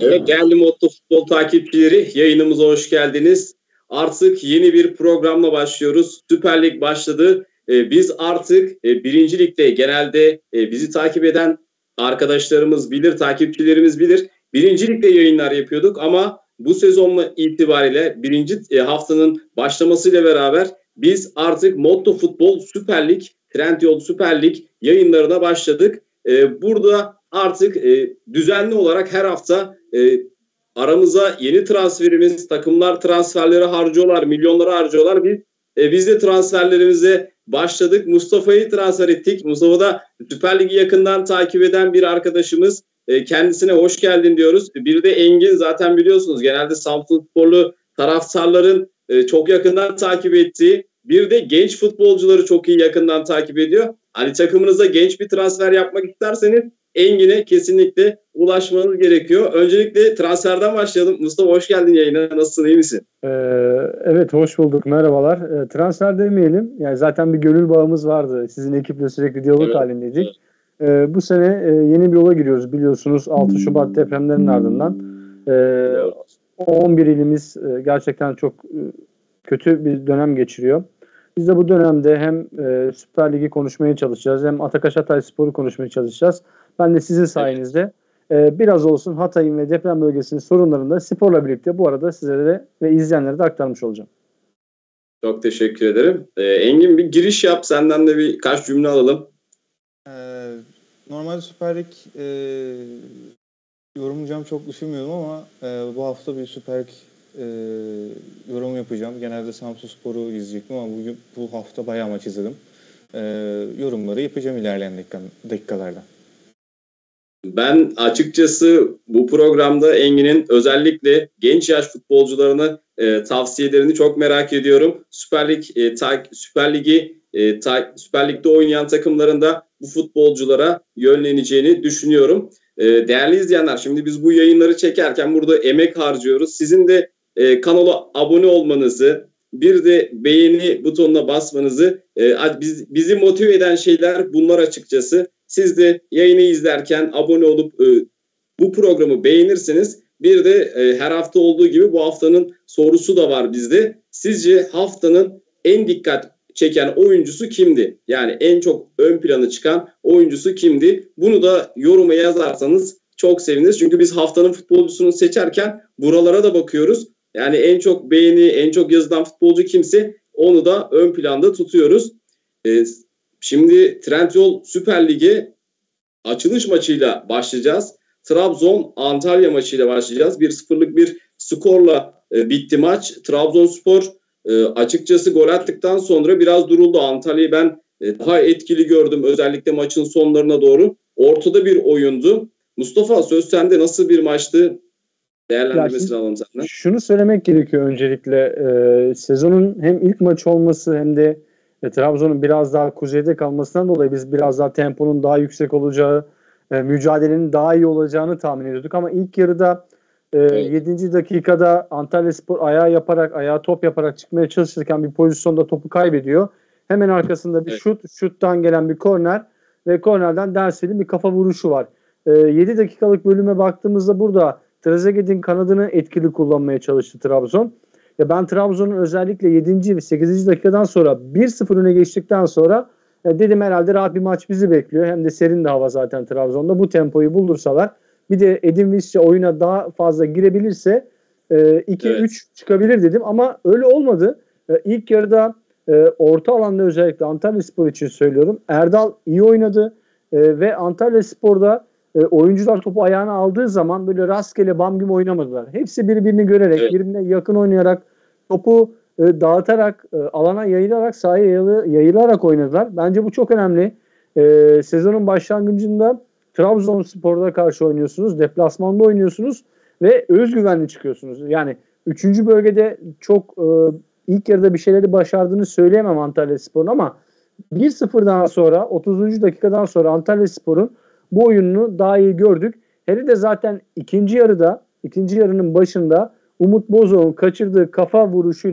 Evet, değerli Motto Futbol takipçileri, yayınımıza hoş geldiniz. Artık yeni bir programla başlıyoruz. Süper Lig başladı. Biz artık birinci Lig'de genelde bizi takip eden arkadaşlarımız bilir, takipçilerimiz bilir. Birinci Lig'de yayınlar yapıyorduk ama bu sezonla itibariyle birinci haftanın başlamasıyla beraber biz artık Motto Futbol Süper Lig, Trendyol Süper Lig yayınlarına başladık. Burada artık düzenli olarak her hafta aramıza yeni transferimiz, takımlar transferleri harcıyorlar, milyonları harcıyorlar. Biz de transferlerimize başladık. Mustafa'yı transfer ettik. Mustafa da Süper Lig'i yakından takip eden bir arkadaşımız. Kendisine hoş geldin diyoruz. Bir de Engin, zaten biliyorsunuz genelde Samsunsporlu taraftarların çok yakından takip ettiği, bir de genç futbolcuları çok iyi yakından takip ediyor. Hani takımınıza genç bir transfer yapmak isterseniz Engin'e kesinlikle ulaşmanız gerekiyor. Öncelikle transferden başlayalım. Mustafa, hoş geldin yayına. Nasılsın, iyi misin? Evet, hoş bulduk. Merhabalar. Transfer demeyelim. Yani zaten bir gönül bağımız vardı. Sizin ekiple sürekli diyalog halindeydik. Bu sene yeni bir yola giriyoruz. Biliyorsunuz 6 Şubat depremlerinin ardından 11 ilimiz gerçekten çok kötü bir dönem geçiriyor. Biz de bu dönemde hem Süper Lig'i konuşmaya çalışacağız, hem Atakaş Hatayspor'u konuşmaya çalışacağız. Ben de sizin sayenizde biraz olsun Hatay'ın ve deprem bölgesinin sorunlarını da sporla birlikte bu arada sizlere ve izleyenlere de aktarmış olacağım. Çok teşekkür ederim. Engin, bir giriş yap. Senden de birkaç cümle alalım. Normalde Süper Lig yorumlayacağım çok düşünmüyorum ama bu hafta bir Süper Lig yorum yapacağım. Genelde Samsunspor'u izleyecektim ama bu hafta bayağı maç izledim. Yorumları yapacağım ilerleyen dakikalarda. Ben açıkçası bu programda Engin'in özellikle genç yaş futbolcularına tavsiyelerini çok merak ediyorum. Süper Lig'de oynayan takımlarında bu futbolculara yönleneceğini düşünüyorum. Değerli izleyenler, şimdi biz bu yayınları çekerken burada emek harcıyoruz. Sizin de kanala abone olmanızı, bir de beğeni butonuna basmanızı, bizi motive eden şeyler bunlar açıkçası. Siz de yayını izlerken abone olup bu programı beğenirseniz, bir de her hafta olduğu gibi bu haftanın sorusu da var bizde. Sizce haftanın en dikkat çeken oyuncusu kimdi? Yani en çok ön plana çıkan oyuncusu kimdi? Bunu da yoruma yazarsanız çok seviniriz. Çünkü biz haftanın futbolcusunu seçerken buralara da bakıyoruz. Yani en çok beğeni, en çok yazılan futbolcu kimse onu da ön planda tutuyoruz. Şimdi Trendyol Süper Lig'e açılış maçıyla başlayacağız. Trabzon-Antalya maçıyla başlayacağız. 1-0'lık bir skorla bitti maç. Trabzonspor açıkçası gol attıktan sonra biraz duruldu. Antalya'yı ben daha etkili gördüm. Özellikle maçın sonlarına doğru. Ortada bir oyundu. Mustafa, söz sende. Nasıl bir maçtı? Değerlendirmesini alalım senden. Şunu söylemek gerekiyor öncelikle. Sezonun hem ilk maç olması hem de Trabzon'un biraz daha kuzeyde kalmasından dolayı biz biraz daha temponun daha yüksek olacağı, mücadelenin daha iyi olacağını tahmin ediyorduk. Ama ilk yarıda 7. dakikada Antalyaspor ayağa top yaparak çıkmaya çalışırken bir pozisyonda topu kaybediyor. Hemen arkasında bir şuttan gelen bir korner ve kornerden Dersel'in bir kafa vuruşu var. 7 dakikalık bölüme baktığımızda burada Trezeguet'in kanadını etkili kullanmaya çalıştı Trabzon. Ben Trabzon'un özellikle 7. ve 8. dakikadan sonra 1-0 öne geçtikten sonra dedim herhalde rahat bir maç bizi bekliyor. Hem de serin de hava zaten Trabzon'da. Bu tempoyu buldursalar, bir de Edin Visca oyuna daha fazla girebilirse 2-3 çıkabilir dedim. Ama öyle olmadı. İlk yarıda orta alanda özellikle Antalyaspor için söylüyorum, Erdal iyi oynadı ve Antalyaspor'da oyuncular topu ayağına aldığı zaman böyle rastgele bam gibi oynamadılar. Hepsi birbirini görerek, birbirine yakın oynayarak, topu dağıtarak, alana yayılarak, sahaya yayılarak oynadılar. Bence bu çok önemli. Sezonun başlangıcında Trabzonspor'da karşı oynuyorsunuz, deplasmanda oynuyorsunuz ve özgüvenli çıkıyorsunuz. Yani 3. bölgede çok ilk yarıda bir şeyleri başardığını söyleyemem Antalyaspor'un ama 1-0'dan sonra 30. dakikadan sonra Antalyaspor'un bu oyununu daha iyi gördük. Hele de zaten ikinci yarının başında Umut Bozok'un kaçırdığı kafa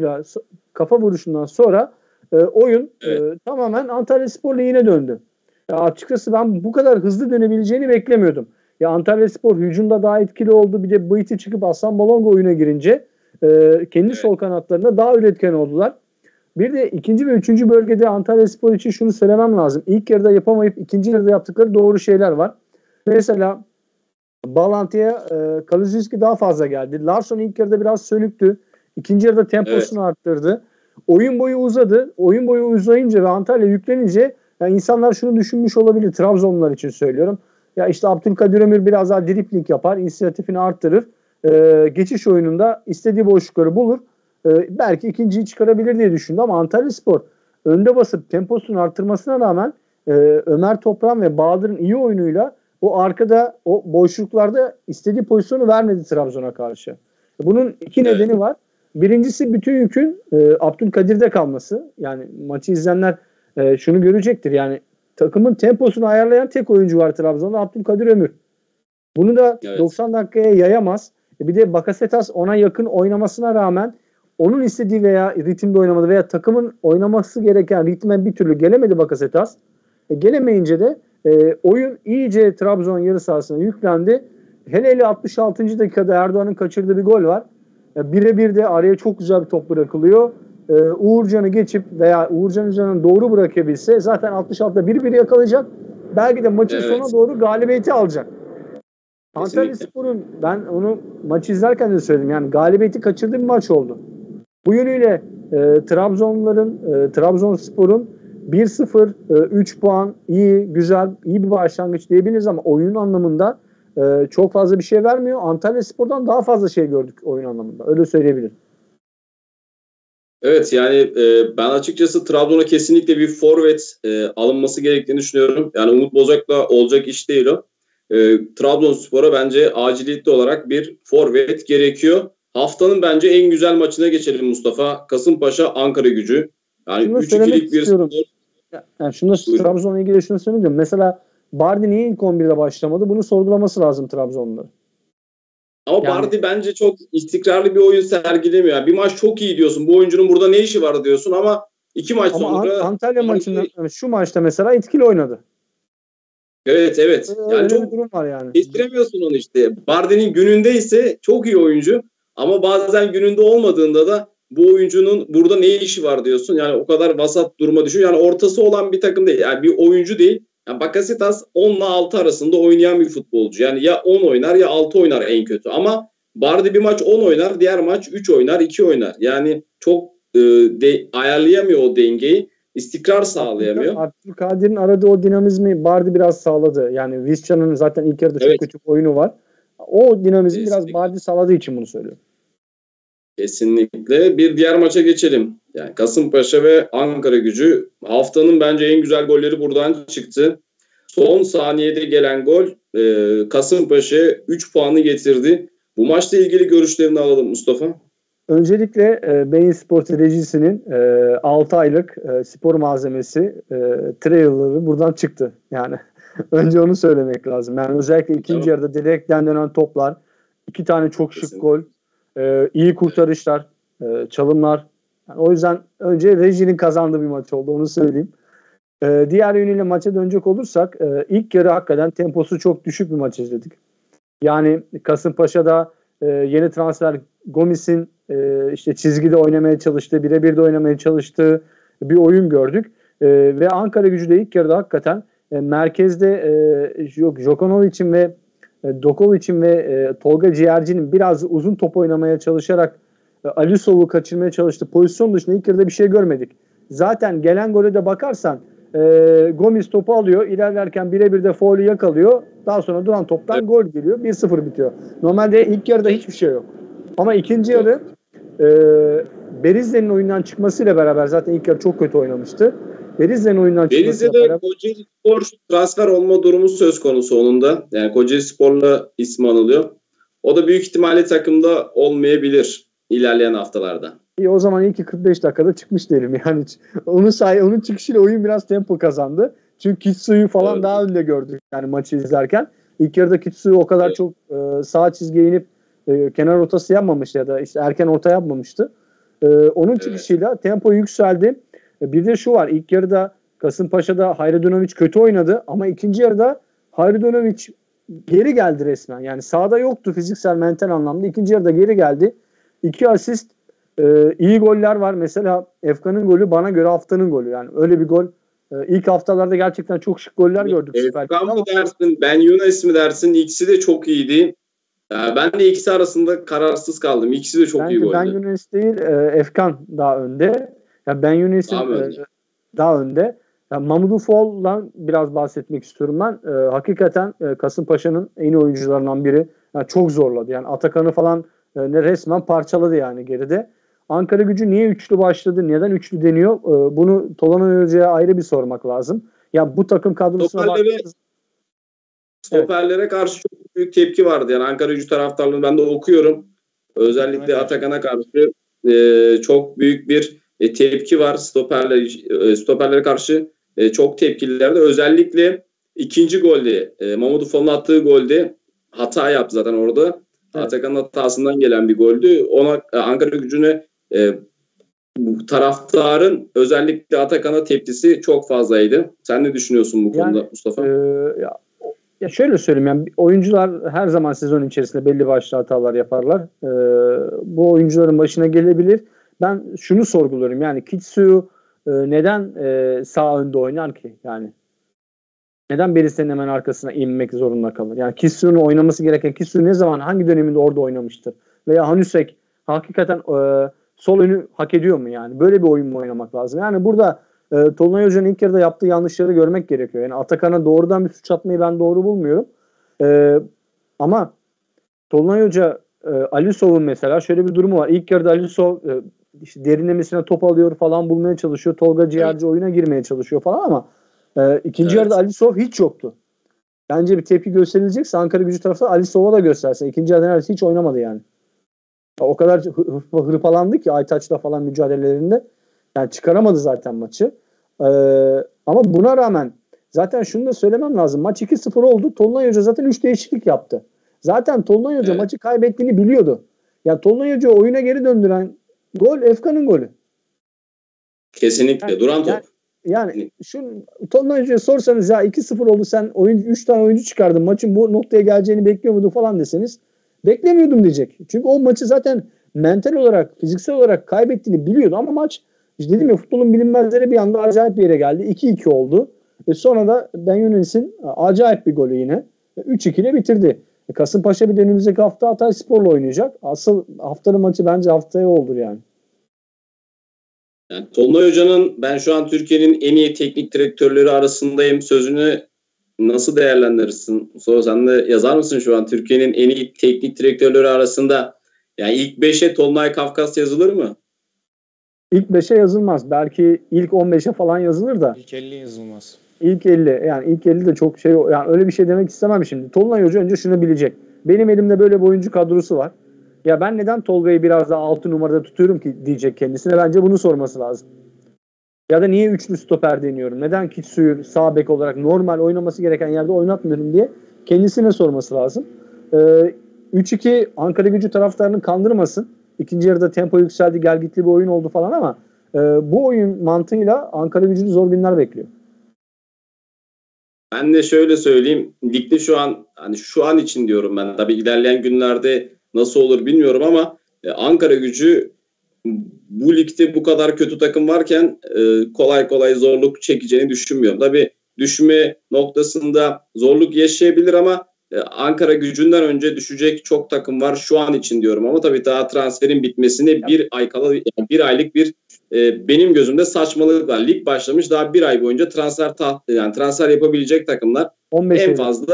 vuruşundan sonra oyun tamamen Antalyaspor lehine döndü. Açıkçası ben bu kadar hızlı dönebileceğini beklemiyordum. Ya Antalyaspor hücumda daha etkili oldu. Bir de Bıyık'ı çıkıp Aslan Balongo oyuna girince kendi sol kanatlarında daha üretken oldular. Bir de ikinci ve üçüncü bölgede Antalyaspor için şunu söylemem lazım. İlk yarıda yapamayıp ikinci yarıda yaptıkları doğru şeyler var. Mesela bağlantıya Kaluzinski daha fazla geldi. Larsson ilk yarıda biraz sönüktü. İkinci yarıda temposunu arttırdı. Oyun boyu uzadı. Oyun boyu uzayınca ve Antalya yüklenince yani insanlar şunu düşünmüş olabilir. Trabzonlular için söylüyorum. Ya işte Abdülkadir Ömür biraz daha dripling yapar. İnisiyatifini arttırır. Geçiş oyununda istediği boşlukları bulur. Belki ikinciyi çıkarabilir diye düşündü ama Antalyaspor önde basıp temposunu arttırmasına rağmen Ömer Toprak ve Bahadır'ın iyi oyunuyla o arkada o boşluklarda istediği pozisyonu vermedi Trabzon'a karşı. Bunun iki nedeni var. Birincisi bütün yükün Abdülkadir'de kalması. Yani maçı izleyenler şunu görecektir. Yani takımın temposunu ayarlayan tek oyuncu var Trabzon'da, Abdülkadir Ömür. Bunu da 90 dakikaya yayamaz. Bir de Bakasetas ona yakın oynamasına rağmen onun istediği veya ritimde oynamadı veya takımın oynaması gereken ritme bir türlü gelemedi Bakasetas. Gelemeyince de oyun iyice Trabzon yarı sahasına yüklendi. Hele 66. dakikada Erdoğan'ın kaçırdığı bir gol var. Birebir de araya çok güzel bir top bırakılıyor. Uğurcan'ı geçip veya Uğurcan üzerinden doğru bırakabilse zaten 66'da 1-1 yakalayacak. Belki de maçın sonuna doğru galibiyeti alacak. Antalyaspor'un, ben onu maçı izlerken de söyledim. Yani galibiyeti kaçırdığı bir maç oldu. Bu yönüyle Trabzonspor'un 1-0, 3 puan iyi, güzel, iyi bir başlangıç diyebiliriz ama oyun anlamında çok fazla bir şey vermiyor. Antalyaspor'dan daha fazla şey gördük oyun anlamında. Öyle söyleyebilirim. Evet yani ben açıkçası Trabzon'a kesinlikle bir forvet alınması gerektiğini düşünüyorum. Yani Umut Bozok'la olacak iş değil o. Trabzonspor'a bence aciliyetli olarak bir forvet gerekiyor. Haftanın bence en güzel maçına geçelim Mustafa. Kasımpaşa Ankaragücü. Yani 3-2'lik bir skor. Yani Trabzon'la ilgili şunu söyleyeyim. Mesela Bardi niye ilk 11'de başlamadı? Bunu sorgulaması lazım Trabzon'da. Ama yani, Bardi bence çok istikrarlı bir oyun sergilemiyor. Yani bir maç çok iyi diyorsun. Bu oyuncunun burada ne işi var diyorsun ama iki maç sonra... Antalya maçında şu maçta mesela etkili oynadı. Evet. Yani çok durum var yani. Kestiremiyorsun onu işte. Bardi'nin gününde ise çok iyi oyuncu ama bazen gününde olmadığında da bu oyuncunun burada ne işi var diyorsun. Yani o kadar vasat duruma düşüyor. Yani ortası olan bir takım değil. Yani bir oyuncu değil. Yani Bakasetas 10 ile 6 arasında oynayan bir futbolcu. Yani ya 10 oynar ya 6 oynar en kötü. Ama Bardi bir maç 10 oynar, diğer maç 3 oynar, 2 oynar. Yani çok ayarlayamıyor o dengeyi. İstikrar sağlayamıyor. Abdülkadir'in aradığı o dinamizmi Bardi biraz sağladı. Yani Vizca'nın zaten ilk yarıda çok kötü bir oyunu var. O dinamizmi biraz Bardi sağladığı için bunu söylüyorum. Kesinlikle. Bir diğer maça geçelim. Yani Kasımpaşa ve Ankaragücü. Haftanın bence en güzel golleri buradan çıktı. Son saniyede gelen gol Kasımpaşa'ya 3 puanı getirdi. Bu maçla ilgili görüşlerini alalım Mustafa. Öncelikle Bein Spor rejisinin 6 aylık spor malzemesi trailer'ı buradan çıktı. Yani önce onu söylemek lazım. Yani özellikle ikinci yarıda direkten dönen toplar, 2 tane çok şık gol, iyi kurtarışlar, çalımlar. Yani o yüzden önce rejinin kazandığı bir maç oldu, onu söyleyeyim. Diğer yönüyle maça dönecek olursak ilk yarı hakikaten temposu çok düşük bir maç izledik. Yani Kasımpaşa'da yeni transfer Gomis'in işte çizgide oynamaya çalıştığı, birebir de oynamaya çalıştığı bir oyun gördük. Ve Ankaragücü'de ilk yarıda hakikaten merkezde Jokanovic'in ve Dokovic'in ve Tolga Ciğerci'nin biraz uzun top oynamaya çalışarak Alisov'u kaçırmaya çalıştığı pozisyon dışında ilk yarıda bir şey görmedik. Zaten gelen gole de bakarsan Gomis topu alıyor. İlerlerken birebir de faulü yakalıyor. Daha sonra duran toptan gol geliyor. 1-0 bitiyor. Normalde ilk yarıda hiçbir şey yok. Ama ikinci yarı Berizle'nin oyundan çıkmasıyla beraber zaten ilk yarı çok kötü oynamıştı. Berizle'nin oyundan çıkmasıyla beraber Kocaeli Spor transfer olma durumu söz konusu onun da. Yani Kocaeli Spor'la ismi anılıyor. O da büyük ihtimalle takımda olmayabilir ilerleyen haftalarda. O zaman ilk 45 dakikada çıkmış diyelim. Yani onun çıkışıyla oyun biraz tempo kazandı. Çünkü Kitsu'yu falan daha önde gördük yani maçı izlerken. İlk yarıda Kitsu o kadar çok sağ çizgiye inip kenar ortası yapmamıştı ya da işte erken orta yapmamıştı. Onun çıkışıyla tempo yükseldi. Bir de şu var, ilk yarıda Kasımpaşa'da Hayredinovic kötü oynadı ama ikinci yarıda Hayredinovic geri geldi resmen. Yani sahada yoktu fiziksel, mental anlamda. İkinci yarıda geri geldi. 2 asist, iyi goller var. Mesela Efkan'ın golü bana göre haftanın golü. Yani öyle bir gol. İlk haftalarda gerçekten çok şık goller gördük. Efkan mı dersin, Ben Yunus mi dersin? İkisi de çok iyiydi. Ben de ikisi arasında kararsız kaldım. İkisi de çok iyi goldü. Ben Yunus değil, Efkan daha önde. Yani Ben Yunus'un daha önde. Yani Mamadou Fall'dan biraz bahsetmek istiyorum ben. Hakikaten Kasımpaşa'nın en iyi oyuncularından biri. Yani çok zorladı. Yani Atakan'ı falan resmen parçaladı yani geride. Ankara-Gücü niye üçlü başladı? Neden üçlü deniyor? Bunu Tolunay Hoca'ya ayrı bir sormak lazım. Ya bu takım kadrosuna baktığınız... Stoperlere karşı çok büyük tepki vardı. Yani Ankara-Gücü taraftarlarını ben de okuyorum. Özellikle Atakan'a karşı çok büyük bir tepki var. Stoperlere karşı çok tepkililerdi. Özellikle ikinci golde, Mamadou Fall'un attığı golde hata yaptı zaten orada. Evet. Atakan'ın hatasından gelen bir goldü. Ona Ankara-Gücü'ne bu taraftarın özellikle Atakan'a tepkisi çok fazlaydı. Sen ne düşünüyorsun bu konuda Mustafa? Ya şöyle söyleyeyim, yani oyuncular her zaman sezon içerisinde belli başlı hatalar yaparlar. Bu oyuncuların başına gelebilir. Ben şunu sorguluyorum, yani Kitsu'yu neden sağ önde oynar ki? Yani neden Beris'in hemen arkasına inmek zorunda kalır? Yani Kitsu'nun oynaması gereken, Kitsu ne zaman, hangi döneminde orada oynamıştır? Veya Hanusek hakikaten sol önü hak ediyor mu yani? Böyle bir oyun mu oynamak lazım? Yani burada Tolunay Hoca'nın ilk yarıda yaptığı yanlışları görmek gerekiyor. Yani Atakan'a doğrudan bir suç atmayı ben doğru bulmuyorum. Ama Tolunay Hoca Alisov'un mesela şöyle bir durumu var. İlk yarıda Alisov işte derinlemesine top alıyor falan, bulmaya çalışıyor. Tolga Ciğerci oyuna girmeye çalışıyor falan ama ikinci yarıda Alisov hiç yoktu. Bence bir tepki gösterilecekse Ankara-Gücü tarafı Alisov'a da gösterse. İkinci yarıda neredeyse hiç oynamadı yani. O kadar hırpalandı ki Aytaç'la falan mücadelelerinde. Yani çıkaramadı zaten maçı. Ama buna rağmen zaten şunu da söylemem lazım. Maç 2-0 oldu. Tolunay Hoca zaten 3 değişiklik yaptı. Zaten Tolunay Hoca maçı kaybettiğini biliyordu. Yani Tolunay Hoca oyuna geri döndüren gol Efkan'ın golü. Kesinlikle. Duran top. Yani şu Tolunay Hoca'ya sorsanız ya 2-0 oldu, sen 3 tane oyuncu çıkardın, maçın bu noktaya geleceğini bekliyor muydun falan deseniz beklemiyordum diyecek. Çünkü o maçı zaten mental olarak, fiziksel olarak kaybettiğini biliyordu ama maç, işte dedim ya, futbolun bilinmezleri bir anda acayip bir yere geldi. 2-2 oldu. Sonra da Ben Yunus'un acayip bir golü yine 3-2 ile bitirdi. Kasımpaşa bir de önümüzdeki hafta Hatayspor'la oynayacak. Asıl haftanın maçı bence haftaya olur yani. Yani Tolunay Hoca'nın, ben şu an Türkiye'nin en iyi teknik direktörleri arasındayım sözünü nasıl değerlendirirsin? Sonra sen de yazar mısın şu an Türkiye'nin en iyi teknik direktörleri arasında? Yani ilk 5'e Tolunay Kafkas yazılır mı? İlk 5'e yazılmaz. Belki ilk 15'e falan yazılır da. İlk 50 yazılmaz. İlk 50. Yani ilk 50 de çok şey, yani öyle bir şey demek istemem şimdi. Tolunay Hoca önce şunu bilecek. Benim elimde böyle bir oyuncu kadrosu var. Ya ben neden Tolga'yı biraz daha 6 numarada tutuyorum ki diyecek kendisine. Bence bunu sorması lazım. Ya da niye üçlü stoper deniyorum? Neden Kitsu'yu sağ bek olarak normal oynaması gereken yerde oynatmıyorum diye kendisine sorması lazım. 3-2 Ankara-Gücü taraftarını kandırmasın. İkinci yarıda tempo yükseldi, gelgitli bir oyun oldu falan ama bu oyun mantığıyla Ankara-Gücü'nü zor günler bekliyor. Ben de şöyle söyleyeyim. Ligde şu an, hani şu an için diyorum ben. Tabii ilerleyen günlerde nasıl olur bilmiyorum ama Ankara-Gücü bu ligde bu kadar kötü takım varken kolay kolay zorluk çekeceğini düşünmüyorum. Tabii düşme noktasında zorluk yaşayabilir ama Ankara-Gücü'nden önce düşecek çok takım var şu an için diyorum. Ama tabii daha transferin bitmesine bir ay kala, yani bir aylık bir benim gözümde saçmalık var. Lig başlamış, daha bir ay boyunca transfer yapabilecek takımlar 15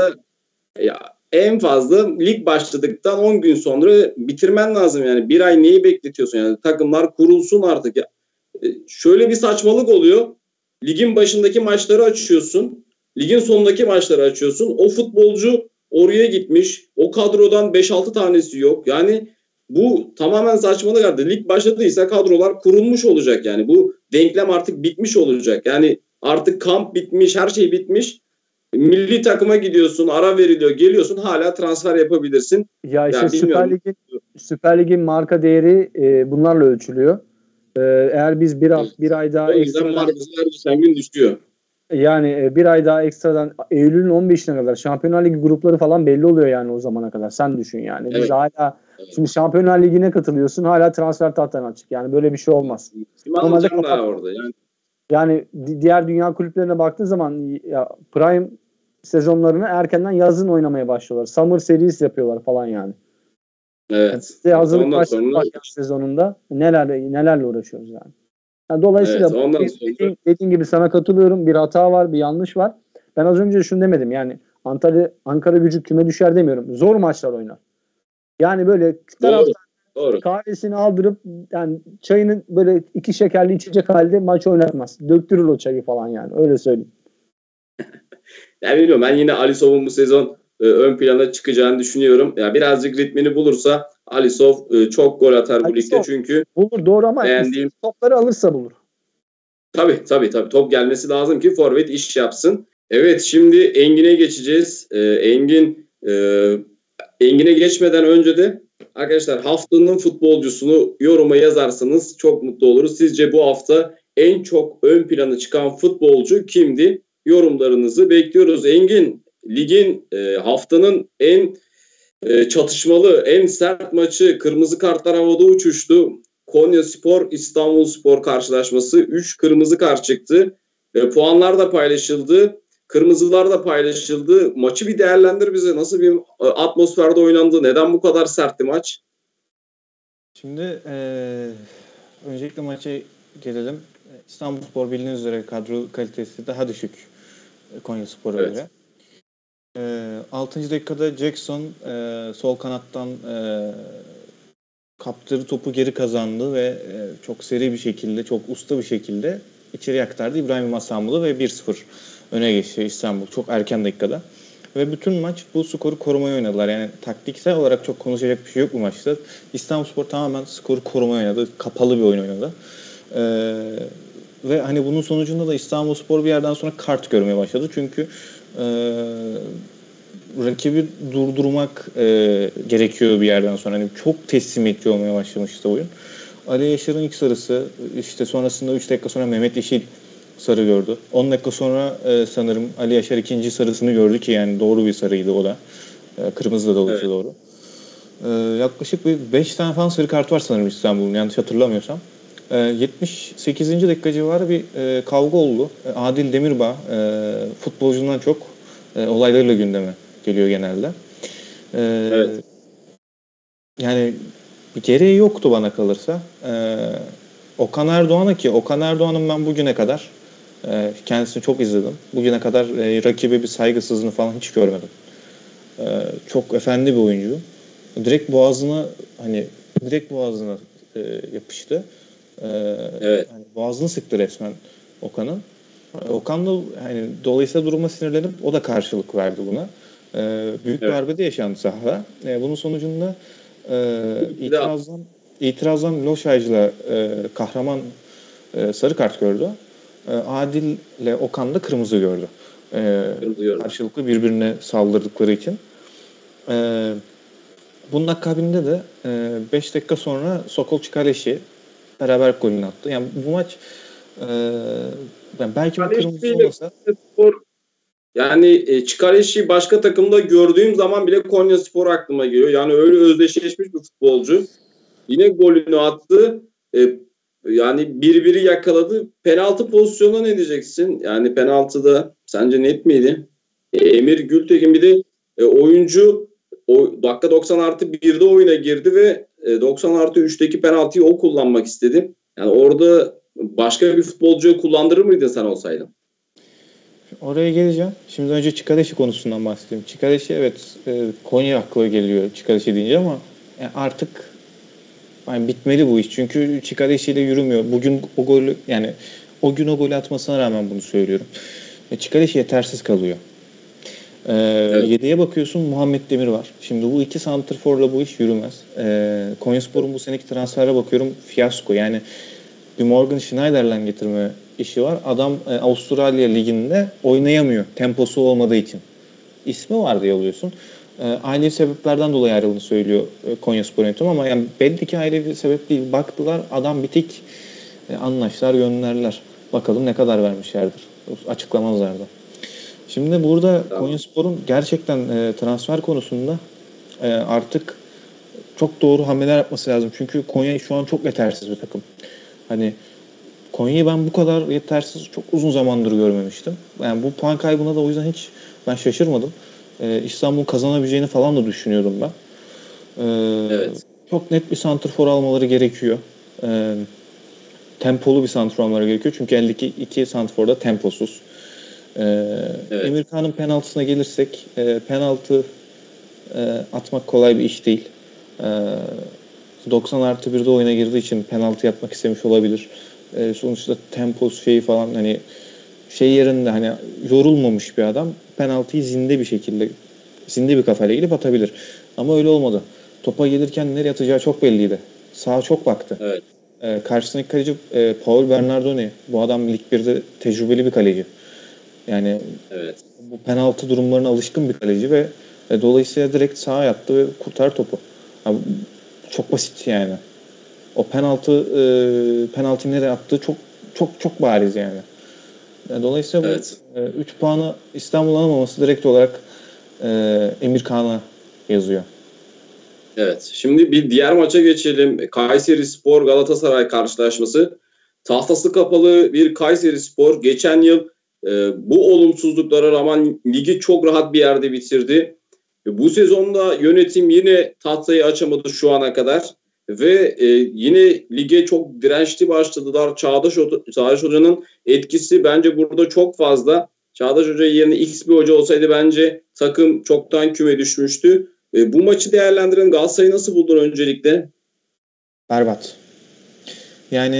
en fazla lig başladıktan 10 gün sonra bitirmen lazım yani. Bir ay neyi bekletiyorsun yani? Takımlar kurulsun artık ya. Şöyle bir saçmalık oluyor. Ligin başındaki maçları açıyorsun. Ligin sonundaki maçları açıyorsun. O futbolcu oraya gitmiş. O kadrodan 5-6 tanesi yok. Yani bu tamamen saçmalık artık. Lig başladıysa kadrolar kurulmuş olacak yani. Bu denklem artık bitmiş olacak. Yani artık kamp bitmiş, her şey bitmiş. Milli takıma gidiyorsun, ara veriliyor, geliyorsun, hala transfer yapabilirsin. Ya işte Süper Lig'in marka değeri bunlarla ölçülüyor. Eğer biz bir ay daha o yüzden markalar geçen gün düşüyor. Yani bir ay daha ekstradan Eylül'ün 15'ine kadar Şampiyonlar Ligi grupları falan belli oluyor yani o zamana kadar. Sen düşün yani. Biz Evet. hala şimdi Şampiyonlar Ligi'ne katılıyorsun. Hala transfer tahtan açık. Yani böyle bir şey olmaz. Kim Normalde alacağım daha orada yani. Yani diğer dünya kulüplerine baktığın zaman ya prime sezonlarını erkenden yazın oynamaya başlıyorlar. Summer series yapıyorlar falan yani. Evet. İşte hazırlık Ondan maçları sonra var yaz sezonunda. Nelerle uğraşıyoruz yani. Dolayısıyla evet, ondan sonra dediğin gibi sana katılıyorum. Bir hata var, bir yanlış var. Ben az önce şunu demedim yani Ankara Gücü küme düşer demiyorum. Zor maçlar oynar. Yani böyle taraftar doğru. kahvesini aldırıp yani çayını böyle 2 şekerli içecek halde maç oynatmaz. Döktürür o çayı falan yani. Öyle söyleyeyim. Yani bilmiyorum, ben yine Alisov'un bu sezon ön plana çıkacağını düşünüyorum. Ya birazcık ritmini bulursa Alisov çok gol atar bu ligde çünkü bulur doğru ama beğendiğim topları alırsa bulur. Tabii top gelmesi lazım ki forvet iş yapsın. Evet, şimdi Engin'e geçeceğiz. Engin'e geçmeden önce de arkadaşlar haftanın futbolcusunu yoruma yazarsanız çok mutlu oluruz. Sizce bu hafta en çok ön plana çıkan futbolcu kimdi? Yorumlarınızı bekliyoruz. Engin, ligin haftanın en çatışmalı, en sert maçı, kırmızı kartlar havada uçuştu. Konyaspor İstanbulspor karşılaşması 3 kırmızı kart çıktı. Puanlar da paylaşıldı. Kırmızılar da paylaşıldı. Maçı bir değerlendir bize. Nasıl bir atmosferde oynandı? Neden bu kadar sertti maç? Şimdi öncelikle maça gelelim. İstanbulspor bildiğiniz üzere kadro kalitesi daha düşük Konyaspor'a göre. 6. dakikada Jackson sol kanattan kaptırdı, topu geri kazandı ve çok seri bir şekilde, çok usta bir şekilde içeri aktardı İbrahim Masamulu ve 1-0 öne geçti İstanbul çok erken dakikada. Ve bütün maç bu skoru korumaya oynadılar. Yani taktiksel olarak çok konuşacak bir şey yok bu maçta. İstanbulspor tamamen skoru korumaya oynadı. Kapalı bir oyun oynadı. Ve hani bunun sonucunda da İstanbulspor bir yerden sonra kart görmeye başladı. Çünkü rakibi durdurmak gerekiyor bir yerden sonra. Hani çok teslimiyetçi olmaya başlamıştı oyun. Ali Yaşar'ın ilk sarısı, işte sonrasında 3 dakika sonra Mehmet Yeşil sarı gördü. 10 dakika sonra sanırım Ali Yaşar ikinci sarısını gördü ki yani doğru bir sarıydı o da. Kırmızı da olursa doğru. Yaklaşık bir 5 tane falan sarı kart var sanırım İstanbul'un, yanlış hatırlamıyorsam. 78. dakika civarı bir kavga oldu. Adil Demirbağ futbolcundan çok olaylarıyla gündeme geliyor genelde. Evet. Yani bir gereği yoktu bana kalırsa. Okan Erdoğan'ın ben bugüne kadar kendisini çok izledim. Bugüne kadar rakibe bir saygısızlığını falan hiç görmedim. Çok efendi bir oyuncu. Direkt boğazına yapıştı. Evet. Yani boğazını sıktı resmen Okan'ın. Okan da hani dolayısıyla duruma sinirlenip o da karşılık verdi buna. Büyük bir arbede yaşandı sahada. Bunun sonucunda itirazdan Loşaycı'la Kahraman sarı kart gördü. Adil ile Okan da kırmızı gördü. Karşılıklı birbirine saldırdıkları için. Bunun akabinde de 5 dakika sonra Sokol Çikaleşi beraber golünü attı. Yani bu maç belki bu kırmızı olmasa yani Çikaleşi başka takımda gördüğüm zaman bile Konyaspor aklıma geliyor. Yani öyle özdeşleşmiş bir futbolcu. Yine golünü attı. Yani birbiri yakaladı. Penaltı pozisyonuna ne diyeceksin? Yani penaltıda sence net miydi? Emir Gültekin bir de oyuncu dakika 90 artı 1'de oyuna girdi ve 90 artı 3'teki penaltıyı o kullanmak istedi. Yani orada başka bir futbolcuyu kullandırır mıydın sen olsaydın? Oraya geleceğim. Şimdi önce Çikaleşi konusundan bahsedeyim. Çikaleşi evet Konya aklıma geliyor Çikaleşi deyince ama artık yani bitmeli bu iş. Çünkü Çikaleşi ile yürümüyor. Bugün o golü atmasına rağmen bunu söylüyorum. Çikaleşi yetersiz kalıyor. Evet. 7'ye bakıyorsun, Muhammed Demir var. Şimdi bu iki santrforla bu iş yürümez. Konyaspor'un bu seneki transfere bakıyorum, fiyasko. Yani bir Morgan Schneider'le getirme işi var. Adam Avustralya Ligi'nde oynayamıyor temposu olmadığı için. İsmi var diye alıyorsun. Ailevi sebeplerden dolayı ayrıldığını söylüyor Konyaspor yönetimi ama yani belli ki ailevi sebep değil. Baktılar adam bitik, anlaştılar, gönderdiler. Bakalım ne kadar vermişlerdir. açıklamazlardı. Şimdi burada Konyaspor'un gerçekten transfer konusunda artık çok doğru hamleler yapması lazım. Çünkü Konya şu an çok yetersiz bir takım. Hani Konya'yı ben bu kadar yetersiz çok uzun zamandır görmemiştim. Yani bu puan kaybına da o yüzden hiç ben şaşırmadım. İstanbul'un kazanabileceğini falan da düşünüyordum ben. Evet. Çok net bir santrfor almaları gerekiyor. Tempolu bir santrfor almaları gerekiyor. Çünkü eldeki iki santrfor da temposuz. Evet. Emirkan'ın penaltısına gelirsek penaltı atmak kolay bir iş değil. 90+1'de oyuna girdiği için penaltı yapmak istemiş olabilir. Sonuçta tempos şeyi falan hani şey yerinde hani yorulmamış bir adam penaltıyı zinde bir kafayla gelip atabilir. Ama öyle olmadı. Topa gelirken nereye atacağı çok belliydi. Sağa çok baktı. Evet. Karşısındaki kaleci Paul Bernardoni. Bu adam Lig 1'de tecrübeli bir kaleci. Yani evet. Bu penaltı durumlarına alışkın bir kaleci ve dolayısıyla direkt sağa yattı ve kurtar topu. Yani, çok basit yani. O penaltıyı nereye attığı çok bariz yani. Dolayısıyla evet. Bu 3 puanı İstanbul alamaması direkt olarak Emirkan'a yazıyor. Evet. Şimdi bir diğer maça geçelim. Kayserispor Galatasaray karşılaşması. Tahtası kapalı bir Kayserispor. Geçen yıl bu olumsuzluklara rağmen ligi çok rahat bir yerde bitirdi. Bu sezonda yönetim yine tahtayı açamadı şu ana kadar. Ve yine lige çok dirençli başladılar. Çağdaş Hoca'nın etkisi bence burada çok fazla. Çağdaş Hoca yerine X bir hoca olsaydı bence takım çoktan küme düşmüştü. Bu maçı değerlendiren Galatasaray'ı nasıl buldun öncelikle? Berbat. Yani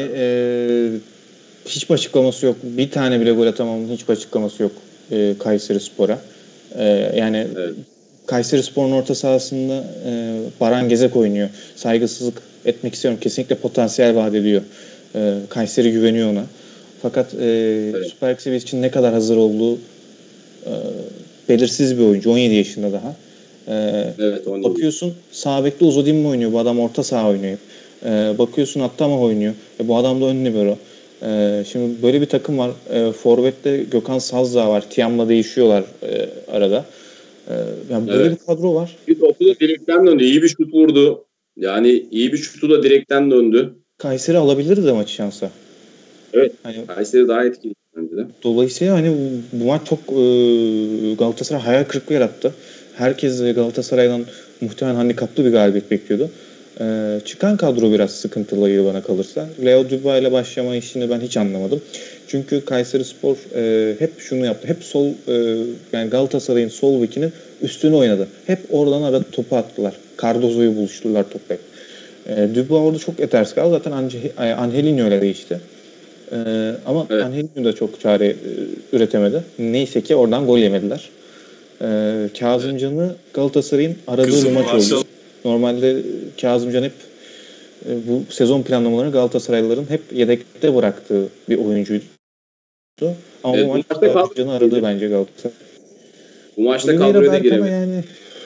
hiçbir açıklaması yok. Bir tane bile gol atamamın hiçbir açıklaması yok Kayserispor'a. Yani evet. Kayserispor'un orta sahasında Baran Gezek oynuyor. Saygısızlık etmek istiyorum. Kesinlikle potansiyel vaat ediyor. Kayseri güveniyor ona. Fakat evet. Süper Lig seviyesi için ne kadar hazır olduğu belirsiz bir oyuncu. 17 yaşında daha. Evet, bakıyorsun sağ bekte Uzodinmi oynuyor. Bu adam orta saha oynuyor. Bakıyorsun Attamah oynuyor. Bu adam da ön libero. Şimdi böyle bir takım var. Forvet'te Gökhan Sazdağ var. Tiam'la değişiyorlar arada. Yani böyle evet. Bir kadro var. Bir topu da direkten döndü. İyi bir şut vurdu. Yani iyi bir şutu da direkten döndü. Kayseri alabilirdi de maçı şansa. Evet. Hani, Kayseri daha etkili bence de. Dolayısıyla hani bu maç çok Galatasaray hayal kırıklığı yarattı. Herkes Galatasaray'dan muhtemelen handikaplı bir galibiyet bekliyordu. Çıkan kadro biraz sıkıntılıydı bana kalırsa. Leo Dubois ile başlama işini ben hiç anlamadım. Çünkü Kayserispor hep şunu yaptı. Hep sol yani Galatasaray'ın sol bekinin üstüne oynadı. Hep oradan arada topu attılar. Cardozo'yu buluşturdular topu hep. Dubois orada çok yetersiz kaldı. Zaten Angelino ile değişti. Ama evet. Angelino da çok çare üretemedi. Neyse ki oradan gol yemediler. Kazımcan'ı Galatasaray'ın aradığı bir maç oldu. Normalde Kazımcan hep bu sezon planlamalarını Galatasaraylıların hep yedekte bıraktığı bir oyuncuydu. Ama bu maçta Kazımcan'ı aradığı bence Galatasaray. Bu maçta kadroya giremedi. Yani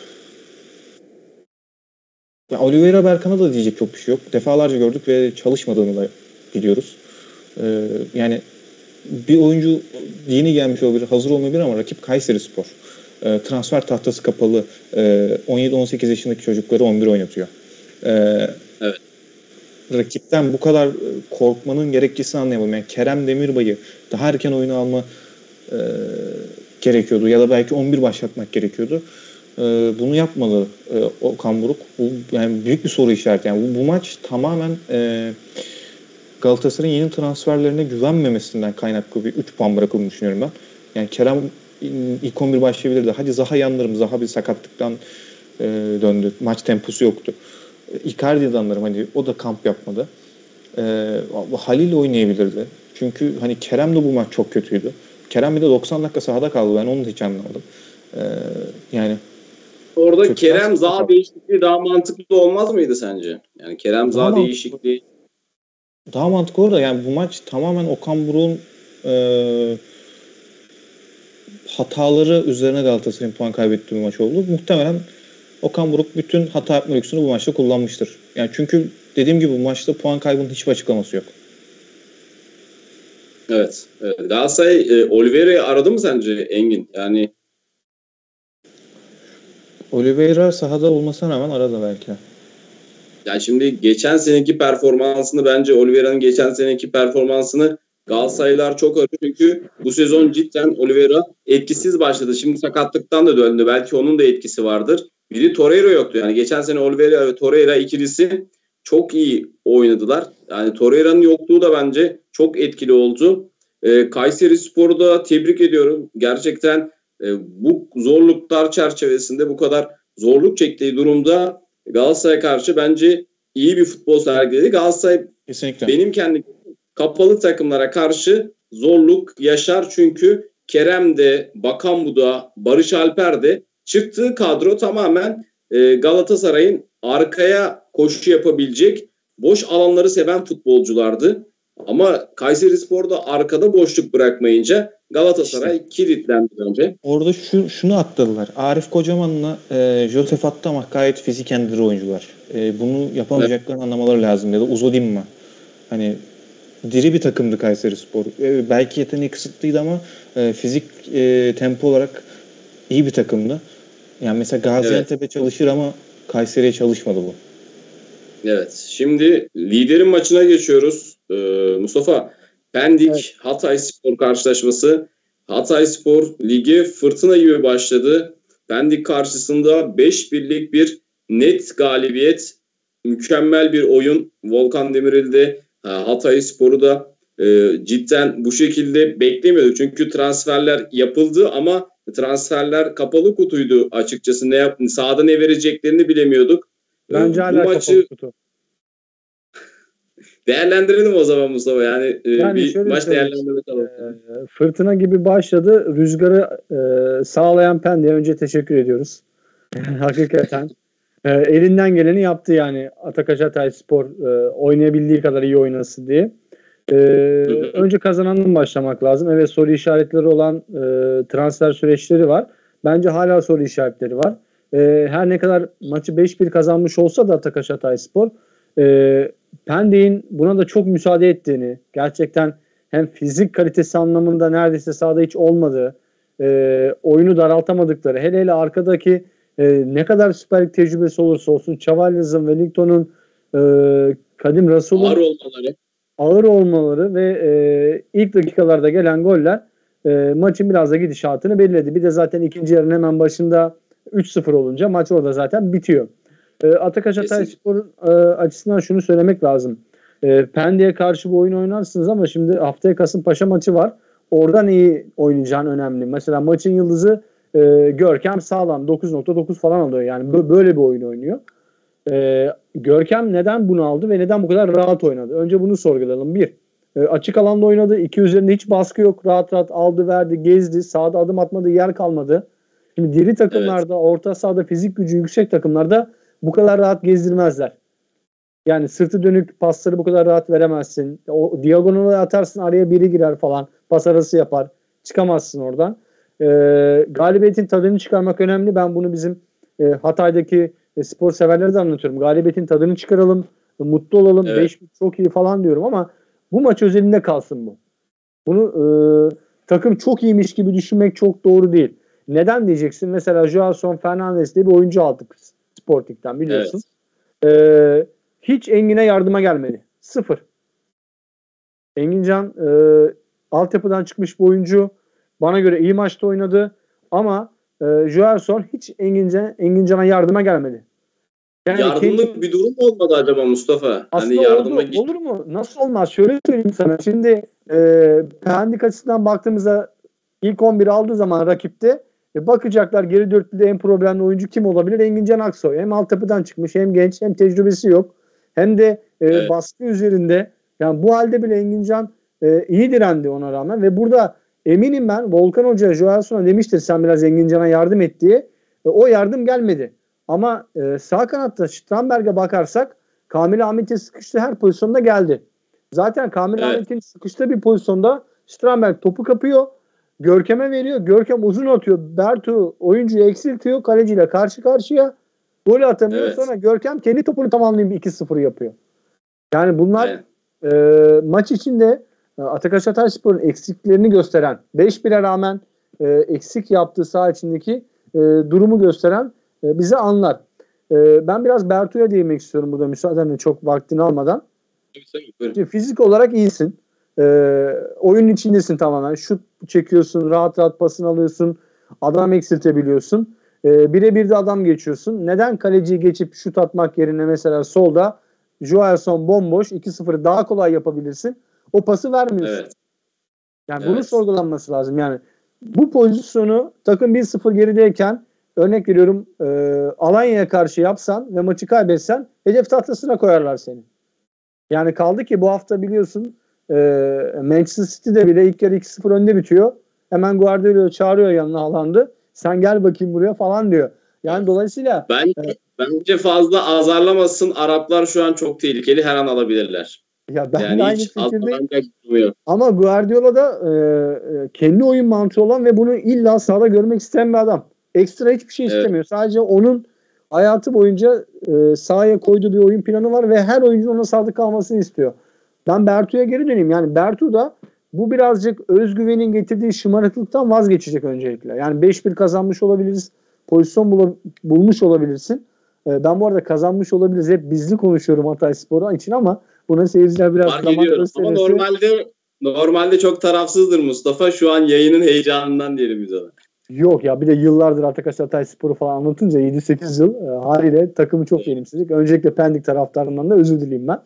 Oliveira Berkan'a da diyecek çok bir şey yok. Defalarca gördük ve çalışmadığını da biliyoruz. Yani bir oyuncu yeni gelmiş olabilir, hazır olmayabilir ama rakip Kayserispor. Transfer tahtası kapalı. 17-18 yaşındaki çocukları 11 oynatıyor. Evet. Rakipten bu kadar korkmanın gerekçesini anlayamadım. Yani Kerem Demirbay'ı daha erken oyuna alma gerekiyordu ya da belki 11 başlatmak gerekiyordu. Bunu yapmalı Okan Buruk. Bu yani büyük bir soru işareti. Yani bu maç tamamen Galatasaray'ın yeni transferlerine güvenmemesinden kaynaklı bir 3 puan bırakıldığını düşünüyorum ben. Yani Kerem ilk 11 başlayabilirdi. Hadi Zaha yanlarım. Zaha bir sakatlıktan döndü. Maç temposu yoktu. Icardi'yi de anlarım. Hani o da kamp yapmadı. Halil oynayabilirdi. Çünkü hani Kerem de bu maç çok kötüydü. Kerem bir de 90 dakika sahada kaldı. Ben onu da hiç anlamadım. Yani orada Kerem Zaha değişikliği daha mantıklı olmaz mıydı sence? Yani Kerem Zaha değişikliği daha mantıklı orada. Yani bu maç tamamen Okan Buruk'un hataları üzerine Galatasaray'ın puan kaybettiği bir maç oldu. Muhtemelen Okan Buruk bütün hata yapma lüksünü bu maçta kullanmıştır. Yani çünkü dediğim gibi bu maçta puan kaybının hiçbir açıklaması yok. Evet. Evet. Galatasaray Oliveira'yı aradı mı sence Engin? Yani Oliveira sahada olmasına rağmen arada belki. yani şimdi geçen seneki performansını bence Oliveira'nın geçen seneki performansını Galatasaraylılar çok arıyor. Çünkü bu sezon cidden Oliveira etkisiz başladı. Şimdi sakatlıktan da döndü. Belki onun da etkisi vardır. Biri Torreira yoktu. Yani geçen sene Oliveira ve Torreira ikilisi çok iyi oynadılar. Yani Torreira'nın yokluğu da bence çok etkili oldu. Kayserispor'u da tebrik ediyorum. Gerçekten bu zorluklar çerçevesinde bu kadar zorluk çektiği durumda Galatasaray'a karşı bence iyi bir futbol sergiledi. Galatasaray Kesinlikle. benim kendi kapalı takımlara karşı zorluk yaşar çünkü Kerem de, Bakan da, Barış Alper de çıktığı kadro tamamen Galatasaray'ın arkaya koşu yapabilecek boş alanları seven futbolculardı. Ama Kayserispor'da arkada boşluk bırakmayınca Galatasaray kilitlendi bence. Orada şunu atladılar. Arif Kocaman'la Josef attı ama gayet fiziken diri oyuncular. Bunu yapamayacaklarını anlamaları lazım. Ya da Uzodimma. Hani diri bir takımdı Kayserispor. Belki yeteneği kısıtlıydı ama fizik tempo olarak iyi bir takımdı. Yani mesela Gaziantep'e çalışır ama Kayseri'ye çalışmadı bu. Evet. Şimdi liderin maçına geçiyoruz. Mustafa, Pendik Hatayspor karşılaşması. Hatayspor lige fırtına gibi başladı. Pendik karşısında 5-1'lik bir net galibiyet. Mükemmel bir oyun. Volkan Demirel de Hatayspor'u da cidden bu şekilde beklemiyorduk. Çünkü transferler yapıldı ama transferler kapalı kutuydu açıkçası. Sahada ne vereceklerini bilemiyorduk. Bence hala kapalı kutu. Değerlendirelim o zaman Mustafa. Yani bir maç değerlendirmek alalım. Fırtına gibi başladı. Rüzgarı sağlayan Pendik'e önce teşekkür ediyoruz. Hakikaten. Elinden geleni yaptı yani. Atakaş Hatayspor oynayabildiği kadar iyi oynasın diye. Önce kazanandan başlamak lazım. Evet, soru işaretleri olan transfer süreçleri var. Bence hala soru işaretleri var. Her ne kadar maçı 5-1 kazanmış olsa da Atakaş Hatayspor Pendik'in buna da çok müsaade ettiğini, gerçekten hem fizik kalitesi anlamında neredeyse sahada hiç olmadığı, oyunu daraltamadıkları, hele arkadaki ne kadar Süper Lig tecrübesi olursa olsun Çavaldız'ın, Wellington'un, Kadim Rasul'un ağır olmaları ve ilk dakikalarda gelen goller maçın biraz da gidişatını belirledi. Bir de zaten ikinci yarının hemen başında 3-0 olunca maç orada zaten bitiyor. Atakaş Hatayspor açısından şunu söylemek lazım. Pendik'e karşı bu oyunu oynarsınız ama şimdi haftaya Kasımpaşa maçı var. Oradan iyi oynayacağın önemli. Mesela maçın yıldızı Görkem Sağlam 9.9 falan alıyor. Yani böyle bir oyun oynuyor. Görkem neden bunu aldı ve neden bu kadar rahat oynadı? Önce bunu sorgulayalım. Bir, açık alanda oynadı. İki, üzerinde hiç baskı yok. Rahat rahat aldı, verdi, gezdi. Sahada adım atmadığı yer kalmadı. Şimdi diri takımlarda, orta sahada fizik gücü yüksek takımlarda bu kadar rahat gezdirmezler. Yani sırtı dönük pasları bu kadar rahat veremezsin. O diagonala atarsın, araya biri girer falan. Pas arası yapar. Çıkamazsın oradan. Galibiyetin tadını çıkarmak önemli. Ben bunu bizim Hatay'daki spor severlere de anlatıyorum. Galibiyetin tadını çıkaralım. Mutlu olalım. 5 çok iyi falan diyorum ama bu maç özelinde kalsın bu. Bunu takım çok iyiymiş gibi düşünmek çok doğru değil. Neden diyeceksin? Mesela Joelson Fernandes diye bir oyuncu aldık Sporting'den, biliyorsun. Evet. Hiç Engin'e yardıma gelmedi. Sıfır. Engincan altyapıdan çıkmış bir oyuncu. Bana göre iyi maçta oynadı. Ama Joelson hiç Engincan'a yardıma gelmedi. Yani yardımlık bir durum olmadı acaba Mustafa? Hani yardıma olur mu? Nasıl olmaz? Şöyle söyleyeyim sana. Şimdi Pendik açısından baktığımızda ilk 11'i aldığı zaman rakipte bakacaklar geri dörtlüde en problemli oyuncu kim olabilir? Engincan Aksoy. Hem altyapıdan çıkmış, hem genç, hem tecrübesi yok. Hem de baskı üzerinde. Yani bu halde bile Engincan iyi direndi ona rağmen ve burada eminim ben Volkan Hoca Joelson'a demiştir sen biraz Engincan'a yardım et diye. O yardım gelmedi. Ama sağ kanatta Strandberg'e bakarsak Kamil Ahmet'in sıkıştığı her pozisyonda geldi. Zaten Kamil Ahmet'in sıkıştığı bir pozisyonda Strandberg topu kapıyor. Görkem'e veriyor. Görkem uzun atıyor. Bertu oyuncuyu eksiltiyor. Kaleciyle karşı karşıya. Gol atamıyor. Evet. Sonra Görkem kendi topunu tamamlayıp 2-0 yapıyor. Yani bunlar maç içinde Atakan Hatayspor'un eksiklerini gösteren, 5-1'e rağmen eksik yaptığı saha içindeki durumu gösteren bize anlar. Ben biraz Bertu'ya değinmek istiyorum burada müsaadenle, çok vaktini almadan. Şimdi fizik olarak iyisin. Oyunun içindesin tamamen. Şut çekiyorsun, rahat rahat pasını alıyorsun, adam eksiltebiliyorsun. Birebir de adam geçiyorsun. Neden kaleciyi geçip şut atmak yerine mesela solda Joelson bomboş 2-0'ı daha kolay yapabilirsin. O pası vermiyorsun. Evet. Yani bunun sorgulanması lazım. Yani bu pozisyonu takım 1-0 gerideyken, örnek veriyorum, Alanya'ya karşı yapsan ve maçı kaybetsen hedef tahtasına koyarlar seni. Yani kaldı ki bu hafta biliyorsun Manchester City'de bile ilk yarı 2-0 önde bitiyor. Hemen Guardiola'yı çağırıyor yanına Haaland'ı. Sen gel bakayım buraya falan diyor. Yani dolayısıyla bence fazla azarlamasın. Araplar şu an çok tehlikeli. Her an alabilirler. Ya ben yani aynı fikirdeyim. Ama Guardiola da kendi oyun mantığı olan ve bunu illa sahada görmek isteyen bir adam. Ekstra hiçbir şey istemiyor. Sadece onun hayatı boyunca sahaya koyduğu bir oyun planı var ve her oyuncunun ona sadık kalmasını istiyor. Ben Bertu'ya geri döneyim. Yani Bertu da bu birazcık özgüvenin getirdiği şımarıklıktan vazgeçecek öncelikle. Yani 5-1 kazanmış olabiliriz. Pozisyon bulmuş olabilirsin. Ben bu arada kazanmış olabiliriz. Hep bizli konuşuyorum Hatayspor için ama buna seyirciler biraz zaman gösterisi. Ama normalde çok tarafsızdır Mustafa. Şu an yayının heyecanından diyelim biz ona. Yok ya, bir de yıllardır Hatayspor'u falan anlatınca 7-8 yıl haliyle takımı çok benimsedik. Öncelikle Pendik taraftarından da özür dileyim ben.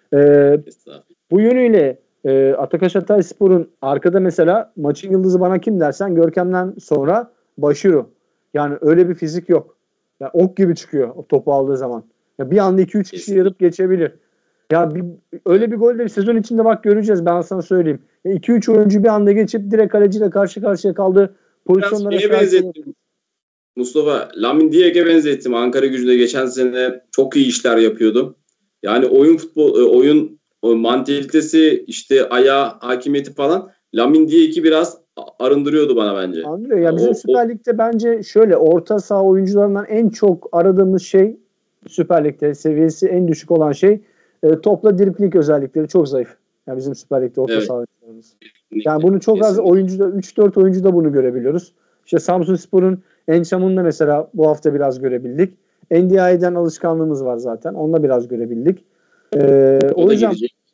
Bu yönüyle Hatayspor'un arkada mesela maçın yıldızı bana kim dersen Görkem'den sonra Başiro. Yani öyle bir fizik yok. Yani ok gibi çıkıyor o topu aldığı zaman. Ya bir anda 2-3 kişi yarıp geçebilir. Ya öyle bir gol de sezon içinde bak göreceğiz, ben sana söyleyeyim. 2-3 oyuncu bir anda geçip direkt kaleciyle karşı karşıya kaldı. Pozisyonlara benzettim. Mustafa, Lamine Diak'e benzettim. Ankara Gücü'nde geçen sene çok iyi işler yapıyordu. Yani oyun mantalitesi, işte ayağı hakimiyeti falan Lamine Diak'i biraz arındırıyordu bana bence. Andırıyor. Ya bizim Süper Lig'de bence şöyle orta saha oyuncularından en çok aradığımız şey, Süper Lig'de seviyesi en düşük olan şey topla dribling özellikleri çok zayıf. Yani bizim Süper Lig'de orta saha oyuncularımız. Yani bunu çok az oyuncuda, 3-4 oyuncuda bunu görebiliyoruz. İşte Samsunspor'un Ençam'ında mesela bu hafta biraz görebildik. NDI'den alışkanlığımız var zaten. Onunla biraz görebildik. O yüzden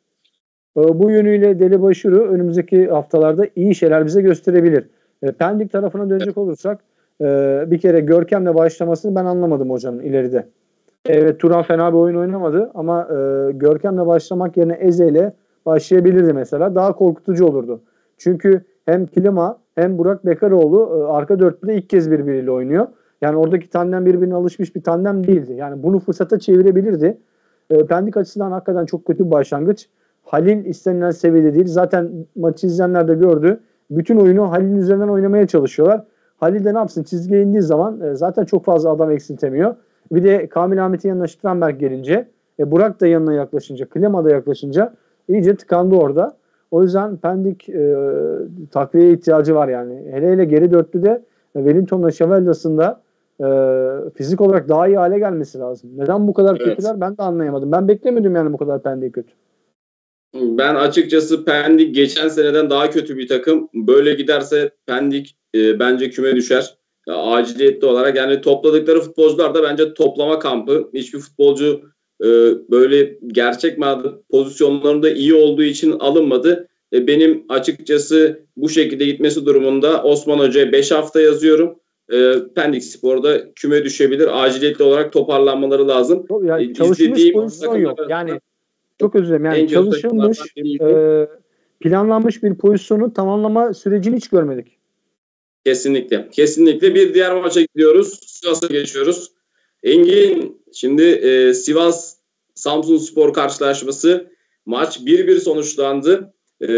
bu yönüyle Deli Başuru önümüzdeki haftalarda iyi şeyler bize gösterebilir. Pendik tarafına dönecek olursak bir kere Görkem'le başlamasını ben anlamadım hocanın ileride. Evet, Turan fena bir oyun oynamadı ama Görkem'le başlamak yerine Eze'yle başlayabilirdi mesela. Daha korkutucu olurdu. Çünkü hem Klima hem Burak Bekaroğlu arka dörtlüde ilk kez birbiriyle oynuyor. Yani oradaki tandem birbirine alışmış bir tandem değildi. Yani bunu fırsata çevirebilirdi. Pendik açısından hakikaten çok kötü bir başlangıç. Halil istenilen seviyede değil. Zaten maçı izleyenler de gördü. Bütün oyunu Halil'in üzerinden oynamaya çalışıyorlar. Halil de ne yapsın? Çizgiye indiği zaman zaten çok fazla adam eksiltemiyor. Bir de Kamil Ahmet'in yanına Stramberg gelince, Burak da yanına yaklaşınca, Klima da yaklaşınca iyice tıkandı orada. O yüzden Pendik takviyeye ihtiyacı var yani. Hele geri dörtlüde Wellington'la Şavellas'ın da fizik olarak daha iyi hale gelmesi lazım. Neden bu kadar kötüler ben de anlayamadım. Ben beklemedim yani bu kadar Pendik kötü. Ben açıkçası Pendik geçen seneden daha kötü bir takım. Böyle giderse Pendik bence küme düşer. Aciliyetli olarak yani topladıkları futbolcular da bence toplama kampı. Hiçbir futbolcu böyle gerçek manada pozisyonlarında iyi olduğu için alınmadı. Benim açıkçası bu şekilde gitmesi durumunda Osman Hoca'ya 5 hafta yazıyorum. Pendik Spor'da küme düşebilir. Aciliyetli olarak toparlanmaları lazım. Yani çalışılmış pozisyon yok. Yani çok özür dilerim. Yani çalışılmış, planlanmış bir pozisyonu tamamlama sürecini hiç görmedik. Kesinlikle. Kesinlikle. Bir diğer maça gidiyoruz. Sivas'a geçiyoruz. Engin, şimdi Sivas Samsunspor karşılaşması, maç 1-1 sonuçlandı.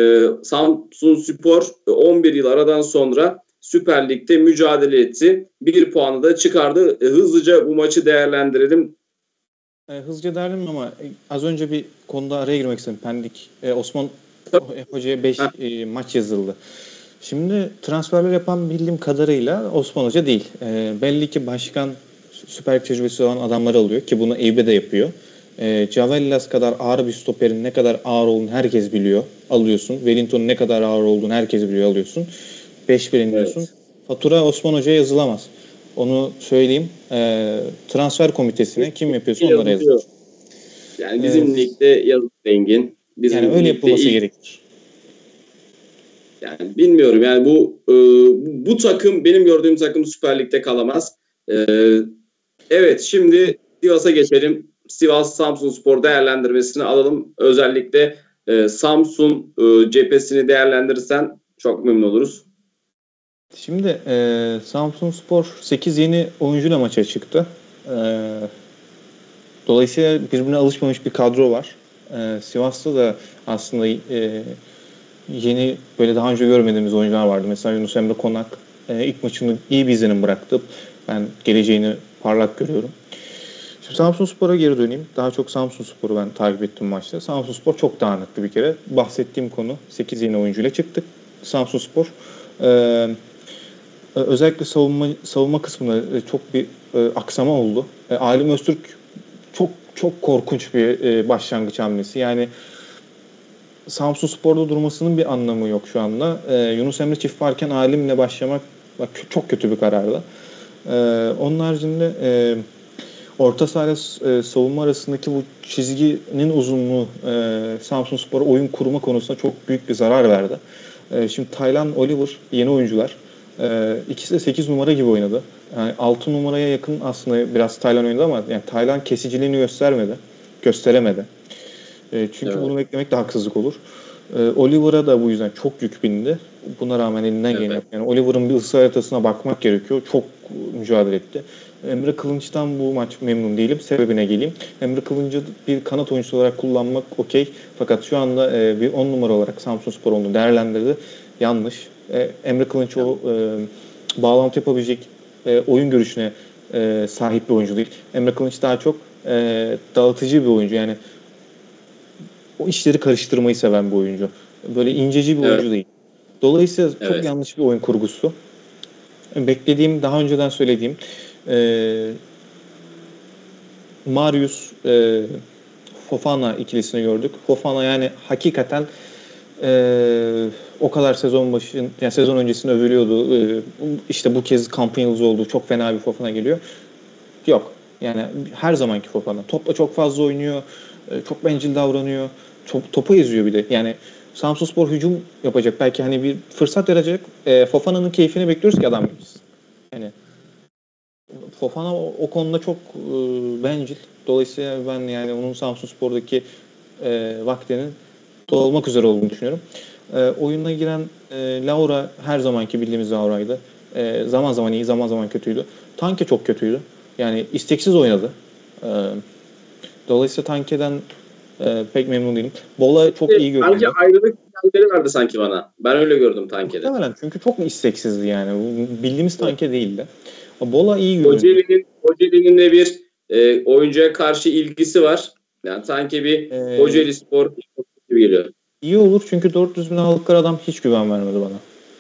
Samsunspor 11 yıl aradan sonra Süper Lig'de mücadele etti. 1 puanı da çıkardı. Hızlıca bu maçı değerlendirelim. Hızlıca değerlendirelim ama az önce bir konuda araya girmek istedim. Pendik Osman Hoca'ya 5 maç yazıldı. Şimdi transferler yapan bildiğim kadarıyla Osman Hoca değil. Belli ki başkan Süper Lig tecrübesi olan adamları alıyor ki bunu Eyüp'e de yapıyor. Cavellas kadar ağır bir stoperin ne kadar ağır olduğunu herkes biliyor. Alıyorsun. Wellington'un ne kadar ağır olduğunu herkes biliyor. Alıyorsun. 5-1 indiriyorsun. Evet. Fatura Osman Hoca'ya yazılamaz. Onu söyleyeyim. Transfer komitesine kim yapıyorsa onlara yazılır. Yani bizim ligde yazılı Engin. Yani öyle yapılması gerekir. Yani bilmiyorum. Yani bu takım, benim gördüğüm takım Süper Lig'de kalamaz. Evet, şimdi Sivas'a geçelim. Sivas Samsunspor değerlendirmesini alalım. Özellikle Samsun cephesini değerlendirirsen çok memnun oluruz. Şimdi Samsunspor 8 yeni oyuncuyla maça çıktı. Dolayısıyla birbirine alışmamış bir kadro var. Sivas'ta da aslında yeni, böyle daha önce görmediğimiz oyuncular vardı. Mesela Yunus Emre Konak ilk maçında iyi bir izlenim bıraktı. Ben geleceğini parlak görüyorum. Şimdi Samsunspor'a geri döneyim. Daha çok Samsunspor'u ben takip ettim maçta. Samsunspor çok dağınıktı bir kere. Bahsettiğim konu 8 yeni oyuncuyla çıktık. Samsunspor özellikle savunma kısmında çok bir aksama oldu. Alim Öztürk çok korkunç bir başlangıç hamlesi. Yani Samsunspor'da durmasının bir anlamı yok şu anda. Yunus Emre çift varken Alim'le başlamak çok kötü bir karardı. Onun haricinde orta saha savunma arasındaki bu çizginin uzunluğu Samsunspor'a oyun kurma konusunda çok büyük bir zarar verdi. Şimdi Taylan, Oliver yeni oyuncular. İkisi de 8 numara gibi oynadı. Yani 6 numaraya yakın aslında biraz Taylan oynadı ama yani Taylan kesiciliğini gösteremedi. Çünkü evet, bunu beklemek de haksızlık olur. Oliver'a da bu yüzden çok yük bindi. Buna rağmen elinden geleni yaptı. Yani Oliver'ın bir ısı haritasına bakmak gerekiyor. Çok mücadele etti. Emre Kılınç'tan bu maç memnun değilim. Sebebine geleyim. Emre Kılınç'ı bir kanat oyuncusu olarak kullanmak okey. Fakat şu anda bir 10 numara olarak Samsunspor onu değerlendirdi. Yanlış. Emre Kılınç o bağlantı yapabilecek oyun görüşüne sahip bir oyuncu değil. Emre Kılınç daha çok dağıtıcı bir oyuncu. Yani o işleri karıştırmayı seven bir oyuncu. Böyle inceci bir oyuncu değil. Dolayısıyla çok yanlış bir oyun kurgusu. Beklediğim, daha önceden söylediğim Marius Fofana ikilisini gördük. Fofana yani hakikaten o kadar sezon öncesinde övülüyordu. İşte bu kez kampın yıldızı oldu. Çok fena bir Fofana geliyor. Yok. Yani her zamanki Fofana. Topla çok fazla oynuyor. Çok bencil davranıyor. Topa eziyor bir de. Yani Samsunspor hücum yapacak. Belki hani bir fırsat yaratacak. Fofana'nın keyfini bekliyoruz ki adam gibiyiz. Yani Fofana o konuda çok bencil. Dolayısıyla ben yani onun Samsunspor'daki vaktinin dolmak üzere olduğunu düşünüyorum. Oyuna giren Laura her zamanki bildiğimiz Laura'ydı. Zaman zaman iyi, zaman zaman kötüydü. Tanke çok kötüydü. Yani isteksiz oynadı. Dolayısıyla Tanke'den pek memnun değilim. Bola çok iyi görünüyor. Tanke ayrılık sinyalleri verdi sanki bana. Ben öyle gördüm Tanke'de. Muhtemelen çünkü çok isteksizdi yani. Bildiğimiz Tanke değildi. Bola iyi görünüyor. Kocaeli'nin de bir oyuncuya karşı ilgisi var. Yani sanki bir Kocaeli Spor gibi geliyor. İyi olur çünkü 400.000 aldıkları adam hiç güven vermedi bana.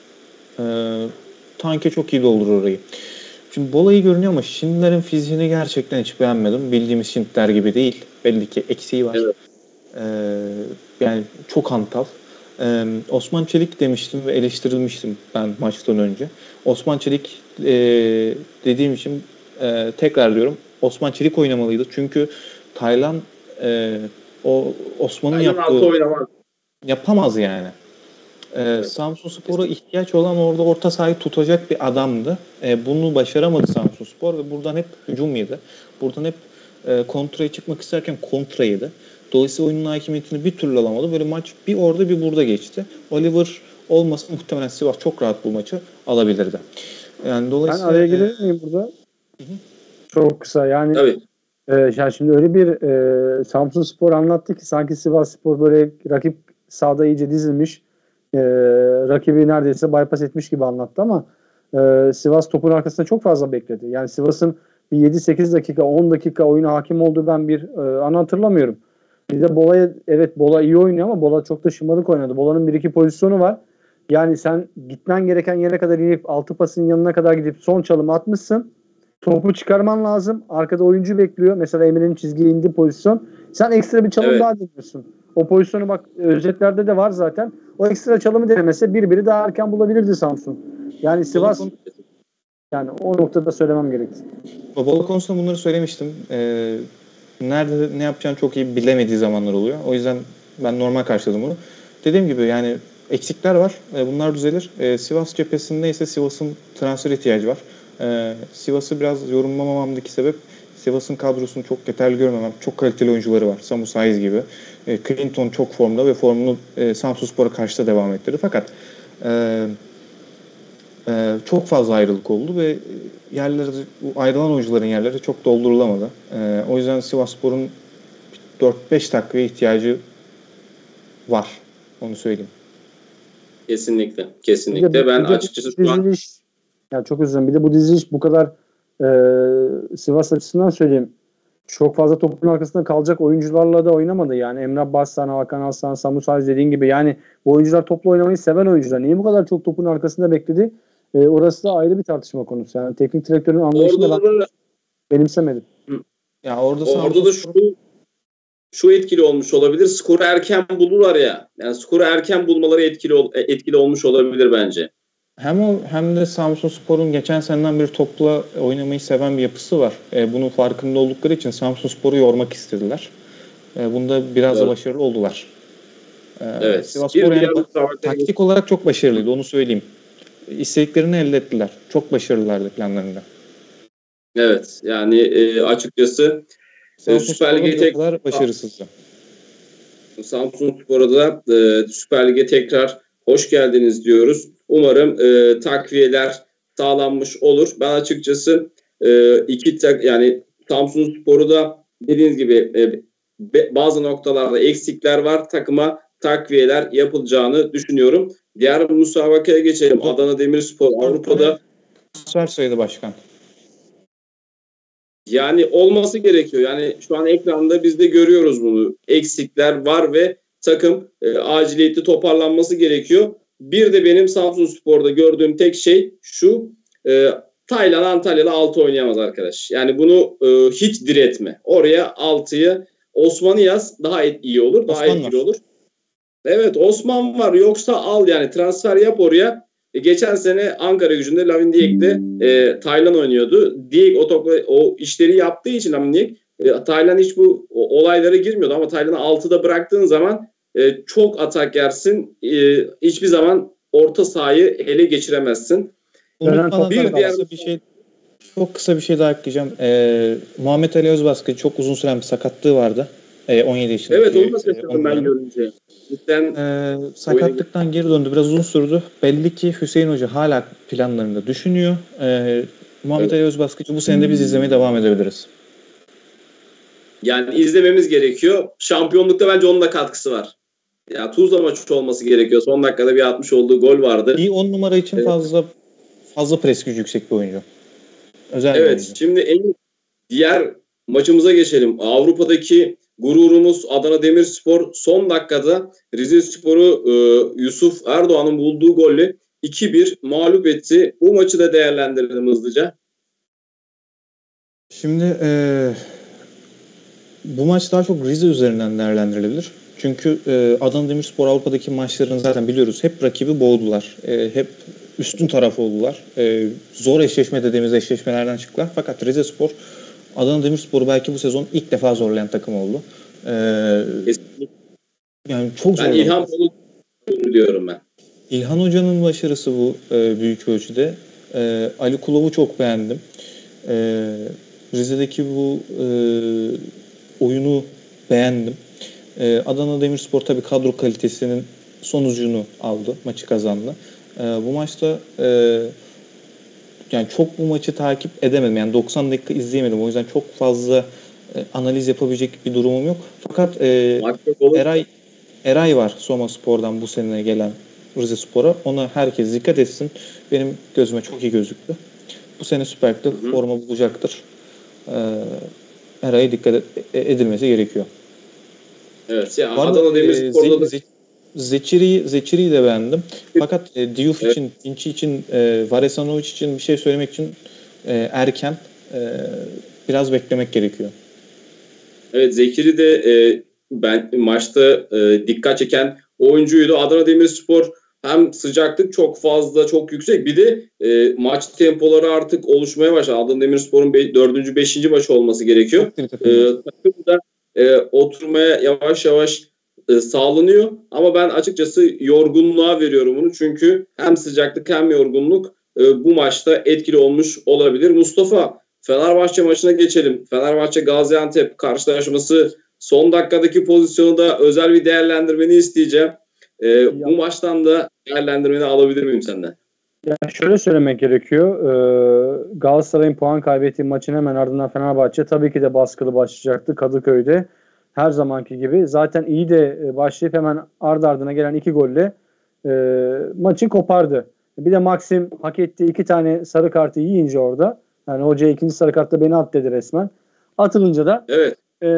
Tanke çok iyi doldurur orayı. Şimdi Bola iyi görünüyor ama Schindler'in fiziğini gerçekten hiç beğenmedim. Bildiğimiz Schindler gibi değil. Belli ki eksiği var. Evet. Yani çok hantal. Osman Çelik demiştim ve eleştirilmiştim ben maçtan önce. Osman Çelik dediğim için tekrar diyorum. Osman Çelik oynamalıydı. Çünkü Taylan o Osman'ın yaptığı yapamaz yani. Evet. Samsunspor'a ihtiyaç olan orada orta sahayı tutacak bir adamdı. Bunu başaramadı Samsunspor ve buradan hep hücum yedi. Buradan hep kontraya çıkmak isterken kontra yedi. Dolayısıyla oyunun hakimiyetini bir türlü alamadı. Böyle maç bir orada bir burada geçti. Oliver olmasa muhtemelen Sivas çok rahat bu maçı alabilirdi. Yani dolayısıyla ben araya girebilir miyim burada? Hı-hı. Çok kısa yani. Tabii. Yani şimdi öyle bir Samsunspor anlattı ki sanki Sivasspor böyle rakip sahada iyice dizilmiş, rakibi neredeyse bypass etmiş gibi anlattı ama Sivas topun arkasında çok fazla bekledi. Yani Sivas'ın bir 7-8 dakika 10 dakika oyuna hakim olduğu ben bir an hatırlamıyorum. Bir de Bola iyi oynuyor ama Bola çok da şımarık oynadı. Bola'nın 1-2 pozisyonu var. Yani sen gitmen gereken yere kadar inip 6 pasın yanına kadar gidip son çalımı atmışsın. Topu çıkarman lazım. Arkada oyuncu bekliyor. Mesela Emre'nin çizgiye indiği pozisyon. Sen ekstra bir çalım Evet. daha deniyorsun. O pozisyonu bak özetlerde de var zaten. O ekstra çalımı denemese bir daha erken bulabilirdi Samsun. Yani Sivas yani o noktada söylemem gerekti. Babalı konusunda bunları söylemiştim. Nerede ne yapacağını çok iyi bilemediği zamanlar oluyor. O yüzden ben normal karşıladım bunu. Dediğim gibi yani eksikler var. Bunlar düzelir. Sivas cephesinde ise Sivas'ın transfer ihtiyacı var. Sivas'ı biraz yorumlamamamdaki sebep Sivas'ın kadrosunu çok yeterli görmemem. Çok kaliteli oyuncuları var. Samu Saiz gibi. Clinton çok formda ve formunu Samsunspor'a karşı da devam ettirdi. Fakat çok fazla ayrılık oldu ve yerleri, bu ayrılan oyuncuların yerleri çok doldurulamadı. O yüzden Sivasspor'un 4-5 takviye ihtiyacı var. Onu söyleyeyim. Kesinlikle. Kesinlikle. Ben açıkçası şu an... Ya çok özür dilerim. Bir de bu diziliş bu kadar Sivas açısından söyleyeyim. Çok fazla topun arkasında kalacak oyuncularla da oynamadı. Yani Emre Abbaslan, Hakan Aslan, Samu Saiz dediğin gibi yani bu oyuncular toplu oynamayı seven oyuncular. Niye bu kadar çok topun arkasında bekledi? Orası da ayrı bir tartışma konusu. Yani teknik direktörün anlayışını ben benimsemedim. Ya orada da şu etkili olmuş olabilir. Skoru erken buldular ya. Yani skoru erken bulmaları etkili olmuş olabilir bence. Hem de Samsunspor'un geçen seneden beri topla oynamayı seven bir yapısı var. Bunun farkında oldukları için Samsunspor'u yormak istediler. Bunda biraz da başarılı oldular. Evet. Sivasspor yani taktik olarak çok başarılıydı, onu söyleyeyim. İstediklerini elde ettiler. Çok başarılılardı planlarında. Evet. Yani açıkçası Süper Lig'e tekrar başarısızdı. Samsunspor'a da Süper Lig'e tekrar hoş geldiniz diyoruz. Umarım takviyeler sağlanmış olur. Ben açıkçası yani Samsunspor'u da dediğiniz gibi bazı noktalarda eksikler var. Takıma takviyeler yapılacağını düşünüyorum. Diğer müsabakaya geçelim. Adana Demirspor Avrupa'da transfer sayılı başkan. Yani olması gerekiyor. Yani şu an ekranda biz de görüyoruz bunu. Eksikler var ve takım aciliyetli toparlanması gerekiyor. Bir de benim Samsunspor'da gördüğüm tek şey şu. Taylan Antalyalı 6 oynayamaz arkadaş. Yani bunu hiç diretme. Oraya 6'yı Osman'ı yaz, daha iyi olur. Daha etkili olur. Evet, Osman var. Yoksa al yani transfer yap oraya. Geçen sene Ankara Gücü'nde Lavin Diek'le Taylan oynuyordu. Diek o işleri yaptığı için Lavin Diek Taylan hiç bu olaylara girmiyordu ama Taylan'ı 6'da bıraktığın zaman çok atak yersin. Hiçbir zaman orta sahayı ele geçiremezsin. Çok kısa bir şey daha ekleyeceğim. Muhammed Ali Özbaskı çok uzun süren bir sakatlığı vardı. 17 yaşındaki. Evet, onu da şaşırdım ben görünce. Sakatlıktan geri döndü. Biraz uzun sürdü. Belli ki Hüseyin Hoca hala planlarında düşünüyor. Muhammed Ali Özbaskıcı bu sene de biz izlemeye devam edebiliriz. Yani izlememiz gerekiyor. Şampiyonlukta bence onun da katkısı var. Ya Tuzla maçı olması gerekiyor. Son dakikada bir atmış olduğu gol vardı. İyi 10 numara için fazla pres gücü yüksek bir oyuncu. Evet. Şimdi diğer maçımıza geçelim. Avrupa'daki gururumuz Adana Demirspor son dakikada Rizespor'u Yusuf Erdoğan'ın bulduğu golle 2-1 mağlup etti. Bu maçı da değerlendirelim hızlıca. Şimdi bu maç daha çok Rize üzerinden değerlendirilebilir. Çünkü Adana Demirspor Avrupa'daki maçlarını zaten biliyoruz. Hep rakibi boğdular. Hep üstün taraf oldular. Zor eşleşme dediğimiz eşleşmelerden çıktılar. Fakat Rizespor Adana Demirspor'u belki bu sezon ilk defa zorlayan takım oldu. Yani çok zor. Ben İlhan diyorum ben. İlhan Hoca'nın başarısı bu büyük ölçüde. Ali Kulov'u çok beğendim. Rize'deki bu oyunu beğendim. Adana Demirspor tabii kadro kalitesinin sonucunu aldı. Maçı kazandı. Bu maçta yani çok bu maçı takip edemedim. Yani 90 dakika izleyemedim. O yüzden çok fazla analiz yapabilecek bir durumum yok. Fakat Eray var Soma Spor'dan bu sene gelen Rizespor'a. Ona herkes dikkat etsin. Benim gözüme çok iyi gözüktü. Bu sene Süper Lig'de forma bulacaktır. Eray'a dikkat edilmesi gerekiyor. Evet. Ya Adana Demirspor'da da Zeçiri'yi de beğendim. Fakat Diouf için, Pinci için, Varesanovic için bir şey söylemek için erken biraz beklemek gerekiyor. Evet, Zekiri de ben maçta dikkat çeken oyuncuydu. Adana Demirspor hem sıcaklık çok fazla, çok yüksek. Bir de maç tempoları artık oluşmaya başladı. Adana Demirspor'un 4. 5. maçı olması gerekiyor. Takım da oturmaya yavaş yavaş sağlanıyor. Ama ben açıkçası yorgunluğa veriyorum bunu. Çünkü hem sıcaklık hem yorgunluk bu maçta etkili olmuş olabilir. Mustafa, Fenerbahçe maçına geçelim. Fenerbahçe Gaziantep karşılaşması, son dakikadaki pozisyonu da özel bir değerlendirmeni isteyeceğim. Bu maçtan da değerlendirmeni alabilir miyim senden? Ya şöyle söylemek gerekiyor. Galatasaray'ın puan kaybettiği maçın hemen ardından Fenerbahçe tabii ki de baskılı başlayacaktı Kadıköy'de. Her zamanki gibi. Zaten iyi de başlayıp hemen ardı ardına gelen 2 golle maçı kopardı. Bir de Maxim hak ettiği 2 tane sarı kartı yiyince orada, yani hoca 2. sarı kartta beni at dedi resmen. Atılınca da evet.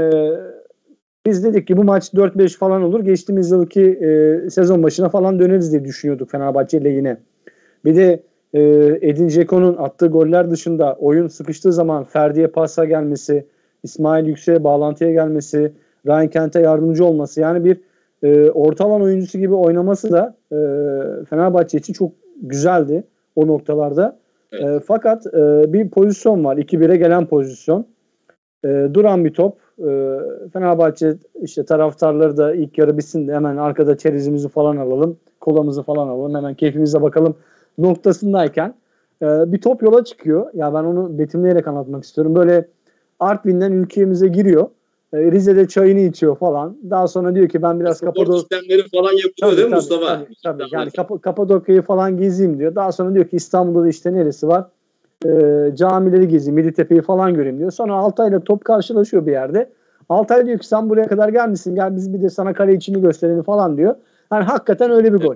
Biz dedik ki bu maç 4-5 falan olur. Geçtiğimiz yılki sezon başına falan döneriz diye düşünüyorduk Fenerbahçe ile yine. Bir de Edin Dzeko'nun attığı goller dışında oyun sıkıştığı zaman Ferdi'ye pasa gelmesi, İsmail Yüksek'e bağlantıya gelmesi, Ryan Kent'e yardımcı olması, yani bir orta alan oyuncusu gibi oynaması da Fenerbahçe için çok güzeldi o noktalarda. Evet. Fakat bir pozisyon var. 2-1'e gelen pozisyon. Duran bir top. Fenerbahçe işte taraftarları da ilk yarı bitsin de hemen arkada çerezimizi falan alalım, kolamızı falan alalım, hemen keyfimize bakalım noktasındayken bir top yola çıkıyor. Ya ben onu betimleyerek anlatmak istiyorum. Böyle Artvin'den ülkemize giriyor. Rize'de çayını içiyor falan. Daha sonra diyor ki ben biraz Kapadokya falan yapıyor değil mi Mustafa? Tabii. Yani Kapadokya'yı falan gezeyim diyor. Daha sonra diyor ki İstanbul'da da işte neresi var? Camileri gezeyim, Militepe'yi falan göreyim diyor. Sonra Altay'la top karşılaşıyor bir yerde. Altay diyor ki sen buraya kadar gelmişsin, gel biz bir de sana kale içini gösterelim falan diyor. Yani hakikaten öyle bir gol.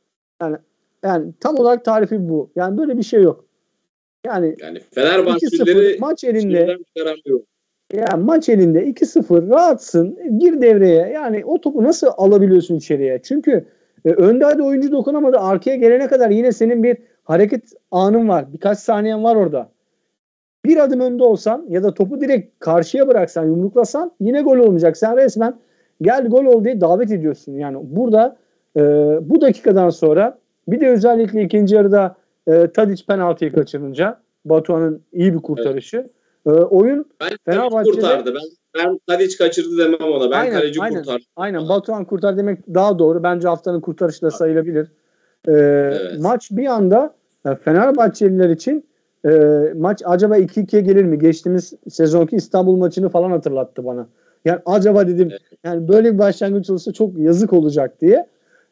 Yani tam olarak tarifi bu. Yani böyle bir şey yok. Yani Fenerbahçelileri maç elinde. Yani maç elinde 2-0 rahatsın. Gir devreye. Yani o topu nasıl alabiliyorsun içeriye? Çünkü önde hadi oyuncu dokunamadı. Arkaya gelene kadar yine senin bir hareket anın var. Birkaç saniyen var orada. Bir adım önde olsan ya da topu direkt karşıya bıraksan, yumruklasan yine gol olmayacak. Sen resmen gel gol ol diye davet ediyorsun. Yani burada bu dakikadan sonra bir de özellikle ikinci yarıda Tadic penaltıyı kaçırınca, Batuhan'ın iyi bir kurtarışı. Oyun Fenerbahçe'de kurtardı. Ben Tadic kaçırdı demem ona. Ben kaleci kurtardı. Aynen. Batuhan kurtar demek daha doğru. Bence haftanın kurtarışı da sayılabilir. Evet. Maç bir anda Fenerbahçeliler için maç acaba 2-2'ye gelir mi? Geçtiğimiz sezonki İstanbul maçını falan hatırlattı bana. Yani acaba dedim, yani böyle bir başlangıç olursa çok yazık olacak diye.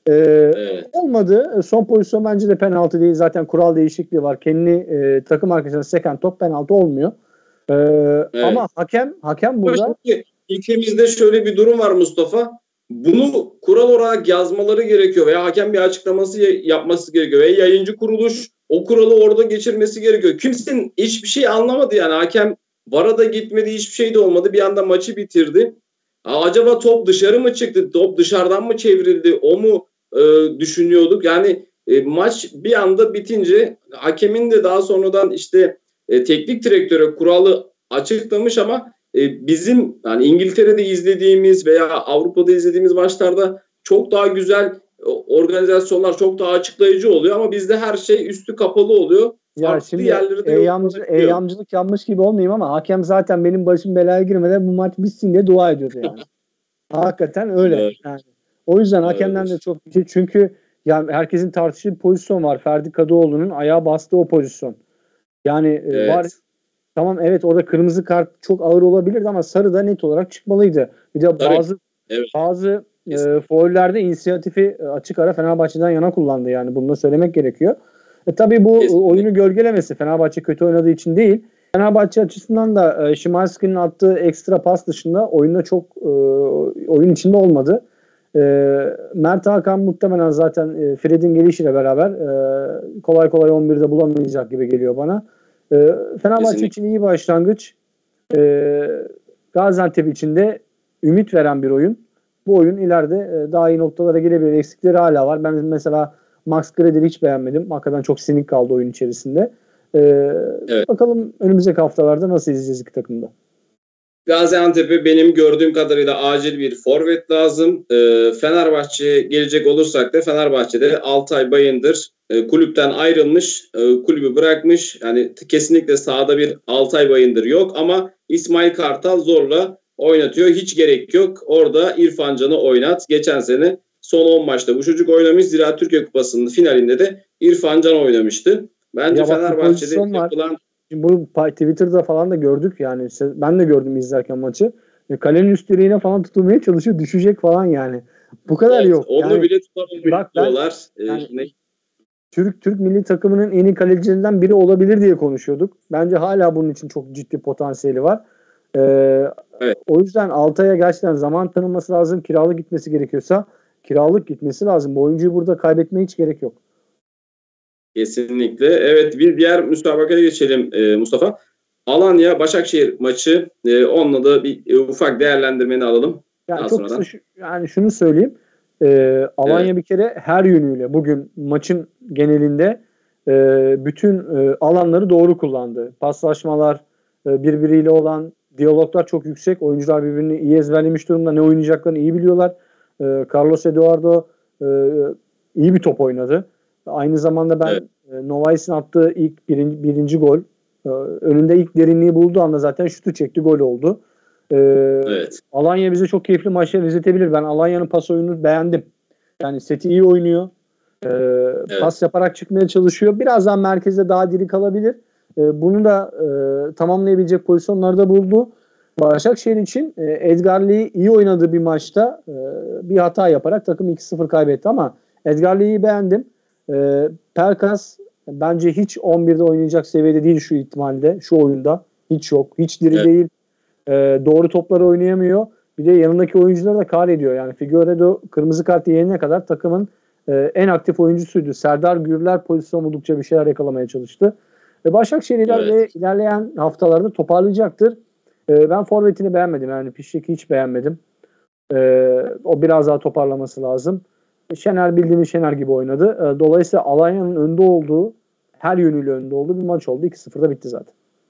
Olmadı. Son pozisyon bence de penaltı değil. Zaten kural değişikliği var. Kendi takım arkadaşına seken top penaltı olmuyor. Ama hakem burada. Ülkemizde şöyle bir durum var Mustafa. Bunu kural olarak yazmaları gerekiyor veya hakem bir açıklaması yapması gerekiyor ve yayıncı kuruluş o kuralı orada geçirmesi gerekiyor. Kimsenin hiçbir şey anlamadı yani. Hakem VAR'a da gitmedi, hiçbir şey de olmadı. Bir anda maçı bitirdi. Acaba top dışarı mı çıktı? Top dışarıdan mı çevrildi? O mu düşünüyorduk? Yani maç bir anda bitince hakemin de daha sonradan işte teknik direktöre kuralı açıklamış ama bizim yani İngiltere'de izlediğimiz veya Avrupa'da izlediğimiz maçlarda çok daha güzel organizasyonlar, çok daha açıklayıcı oluyor ama bizde her şey üstü kapalı oluyor. Ya farklı şimdi eyyamcılık yapmış gibi olmayayım ama hakem zaten benim başım belaya girmeden bu maç bitsin diye dua ediyordu yani. Hakikaten öyle. Evet. Yani. O yüzden hakemden de çok çünkü yani herkesin tartıştığı bir pozisyon var. Ferdi Kadıoğlu'nun ayağa bastığı o pozisyon. Yani var. Tamam evet, orada kırmızı kart çok ağır olabilirdi ama sarı da net olarak çıkmalıydı. Bir de bazı faullerde inisiyatifi açık ara Fenerbahçe'den yana kullandı, yani bunu da söylemek gerekiyor. Tabii bu oyunu gölgelemesi Fenerbahçe kötü oynadığı için değil. Fenerbahçe açısından da Szymański'nin attığı ekstra pas dışında oyunda çok oyun içinde olmadı. Mert Hakan muhtemelen zaten Fred'in gelişiyle beraber kolay kolay 11'de bulamayacak gibi geliyor bana. Fenerbahçe için iyi başlangıç. Gaziantep için de ümit veren bir oyun. Bu oyun ileride daha iyi noktalara gelebilir. Eksikleri hala var. Ben mesela Max Grader'i hiç beğenmedim. Hakikaten çok sinik kaldı oyun içerisinde. Bakalım önümüzdeki haftalarda nasıl izleyeceğiz iki takımda. Gaziantep'e benim gördüğüm kadarıyla acil bir forvet lazım. Fenerbahçe'ye gelecek olursak da Fenerbahçe'de Altay Bayındır kulüpten ayrılmış, kulübü bırakmış. Yani kesinlikle sahada bir Altay Bayındır yok ama İsmail Kartal zorla oynatıyor. Hiç gerek yok. Orada İrfan Can'ı oynat. Geçen sene son 10 maçta bu çocuk oynamış. Zira Türkiye Kupası'nın finalinde de İrfan Can oynamıştı. Bence Ya bak, Fenerbahçe'de yapılan... Şimdi bu Twitter'da falan da gördük yani. Ben de gördüm izlerken maçı. Kalenin üst direğine falan tutulmaya çalışıyor. Düşecek falan yani. Bu kadar Evet, yok. onu Yani, bile tutamıyor diyorlar. Yani, Türk milli takımının en iyi kalecilerinden biri olabilir diye konuşuyorduk. Bence hala bunun için çok ciddi potansiyeli var. Evet. O yüzden Altay'a gerçekten zaman tanınması lazım. Kiralık gitmesi gerekiyorsa kiralık gitmesi lazım. Bu oyuncuyu burada kaybetmeye hiç gerek yok. Kesinlikle. Evet, bir diğer müsabakaya geçelim Mustafa. Alanya Başakşehir maçı. Onunla da bir ufak değerlendirmeni alalım. Yani çok kısa şunu söyleyeyim. Alanya bir kere her yönüyle bugün maçın genelinde bütün alanları doğru kullandı. Paslaşmalar, birbiriyle olan diyaloglar çok yüksek. Oyuncular birbirini iyi ezberlemiş durumda. Ne oynayacaklarını iyi biliyorlar. Carlos Eduardo iyi bir top oynadı. Aynı zamanda ben Novais'in attığı ilk birinci gol, önünde ilk derinliği bulduğu anda zaten şutu çekti, gol oldu. Evet. Alanya bize çok keyifli maçlar izletebilir. Ben Alanya'nın pas oyununu beğendim. Yani seti iyi oynuyor. Evet. Pas yaparak çıkmaya çalışıyor. Birazdan merkezde daha diri kalabilir. Bunu da tamamlayabilecek pozisyonlarda buldu. Başakşehir için Edgar Lee iyi oynadığı bir maçta bir hata yaparak takım 2-0 kaybetti ama Edgar Lee'yi beğendim. Pelkas bence hiç 11'de oynayacak seviyede değil şu ihtimalle. Şu oyunda. Hiç yok. Hiç diri değil. Doğru topları oynayamıyor. Bir de yanındaki oyuncuları da kahrediyor. Yani Figueiredo kırmızı kart yiyene kadar takımın en aktif oyuncusuydu. Serdar Gürler pozisyon buldukça bir şeyler yakalamaya çalıştı. Başakşehir ilerleyen haftalarda toparlayacaktır. Ben forvetini beğenmedim. Yani Pişek'i hiç beğenmedim. O biraz daha toparlaması lazım. Şener bildiğimiz Şener gibi oynadı. Dolayısıyla Alanya'nın önde olduğu, her yönüyle önde olduğu bir maç oldu. 2-0'da bitti zaten.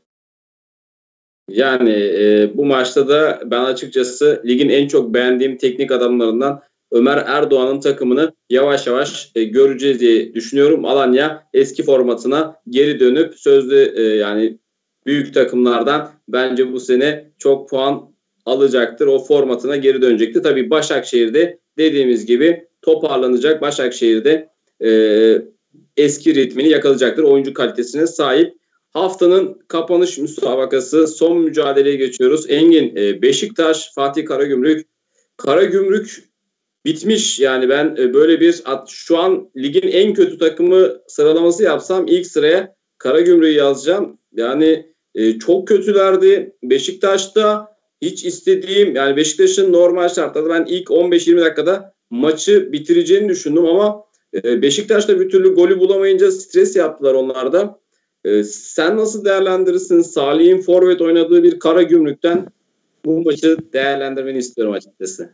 Yani bu maçta da ben açıkçası ligin en çok beğendiğim teknik adamlarından Ömer Erdoğan'ın takımını yavaş yavaş göreceğiz diye düşünüyorum. Alanya eski formatına geri dönüp sözlü yani büyük takımlardan bence bu sene çok puan alacaktır. O formatına geri dönecektir. Tabii Başakşehir'de dediğimiz gibi toparlanacak. Başakşehir'de eski ritmini yakalayacaktır. Oyuncu kalitesine sahip. Haftanın kapanış müsabakası, son mücadeleye geçiyoruz. Engin, Beşiktaş, Fatih Karagümrük. Karagümrük bitmiş. Yani ben böyle bir şu an ligin en kötü takımı sıralaması yapsam ilk sıraya Karagümrük'ü yazacağım. Yani çok kötülerdi. Beşiktaş'ta hiç istediğim, yani Beşiktaş'ın normal şartlarda ben ilk 15-20 dakikada maçı bitireceğini düşündüm ama Beşiktaş'ta bir türlü golü bulamayınca stres yaptılar onlar da. Sen nasıl değerlendirirsin? Salih'in forvet oynadığı bir Karagümrük'ten bu maçı değerlendirmeni istiyorum açıkçası.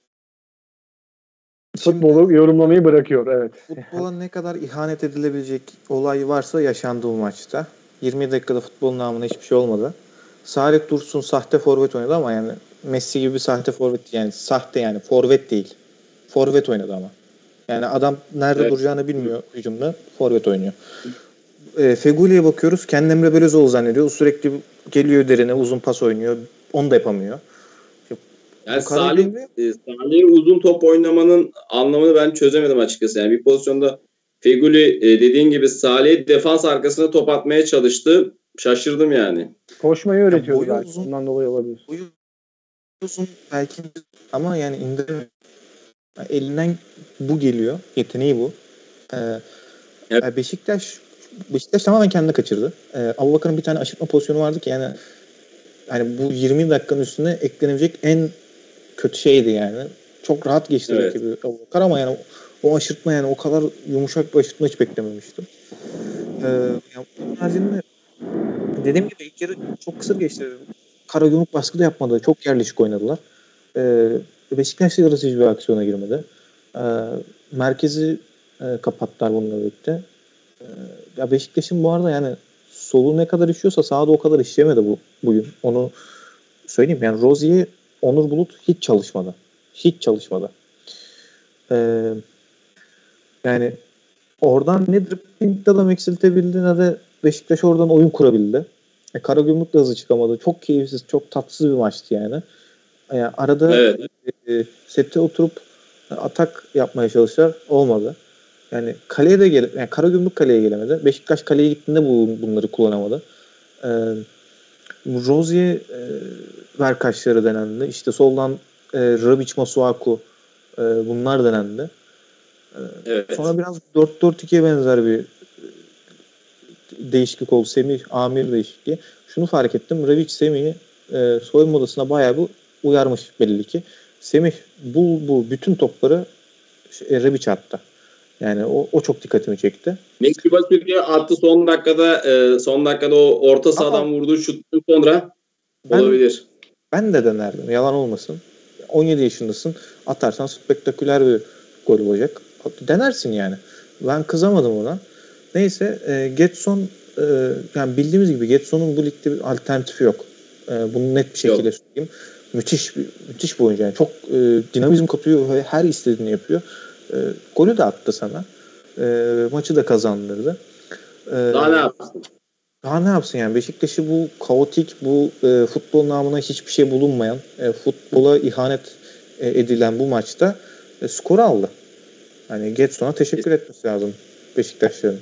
Futbolu yorumlamayı bırakıyor, evet. Futbola ne kadar ihanet edilebilecek olay varsa yaşandı bu maçta. 20 dakikada futbolun namına hiçbir şey olmadı. Salih Dursun sahte forvet oynadı ama yani Messi gibi bir sahte forvet, yani sahte, yani forvet değil. Forvet oynadı ama. Yani adam nerede duracağını bilmiyor hücumda. Forvet oynuyor. Fegüli'ye bakıyoruz. Kendi Emre Belözoğlu zannediyor. Sürekli geliyor derine, uzun pas oynuyor. Onu da yapamıyor. Yani Salih'in uzun top oynamanın anlamını ben çözemedim açıkçası. Yani bir pozisyonda Fegüli dediğin gibi Salih defans arkasına top atmaya çalıştı. Şaşırdım yani. Koşmayı öğretiyordu belki. Bundan dolayı olabilir. Boyu uzun belki ama yani indiremiyor. Yani elinden bu geliyor. Yeteneği bu. Evet. Beşiktaş tamamen kendini kaçırdı. Abubakar'ın bir tane aşırtma pozisyonu vardı ki yani bu 20 dakikanın üstüne eklenebilecek en kötü şeydi yani. Çok rahat geçti rakibi Abubakar ama yani o aşırtma, yani o kadar yumuşak bir aşırtma hiç beklememiştim. Onun haricinde dediğim gibi ilk yarı çok kısır geçti. Karagümrük baskı da yapmadı. Çok yerleşik oynadılar. Beşiktaş da yaratıcı bir aksiyona girmedi. Merkezi kapattılar bununla birlikte. Ya Beşiktaş'ın bu arada yani solu ne kadar işiyorsa sahada o kadar işleyemedi bugün. Onu söyleyeyim yani Rozier, Onur Bulut hiç çalışmadı. Hiç çalışmadı. Yani oradan ne dribbling adam eksiltebildi ne de Beşiktaş oradan oyun kurabildi. Karagümrük de hızlı çıkamadı. Çok keyifsiz, çok tatsız bir maçtı yani. Yani arada Evet. sete oturup atak yapmaya çalıştılar. Olmadı. Yani kaleye de yani Karagümrük kaleye gelemedi. Beşiktaş kaleye gittiğinde bunları kullanamadı. Rozier verkaçları denendi. İşte soldan Rebic, Masuaku bunlar denendi. Evet. Sonra biraz 4-4-2'ye benzer bir değişiklik oldu. Semih, Amir değişikliği. Şunu fark ettim. Rebic Semih'i soyunma odasına bayağı bir uyarmış belli ki. Semih bu bütün topları Rebic attı. Yani o çok dikkatimi çekti. Messi Bakir'e attı son dakikada o orta sahadan vurduğu şuttan sonra olabilir. Ben de denerdim. Yalan olmasın. 17 yaşındasın. Atarsan spektaküler bir gol olacak. Denersin yani. Ben kızamadım ona. Neyse Getson yani bildiğimiz gibi Getson'un bu ligde bir alternatifi yok. Bunu net bir şekilde söyleyeyim. Müthiş bir oyuncu. Yani çok dinamizm katıyor ve her istediğini yapıyor. Golü de attı sana. Maçı da kazandırdı. Daha ne yapsın? Daha ne yapsın yani? Beşiktaş'ı bu kaotik, bu futbol namına hiçbir şey bulunmayan, futbola ihanet edilen bu maçta skor aldı. Yani Getson'a teşekkür etmesi lazım Beşiktaşların.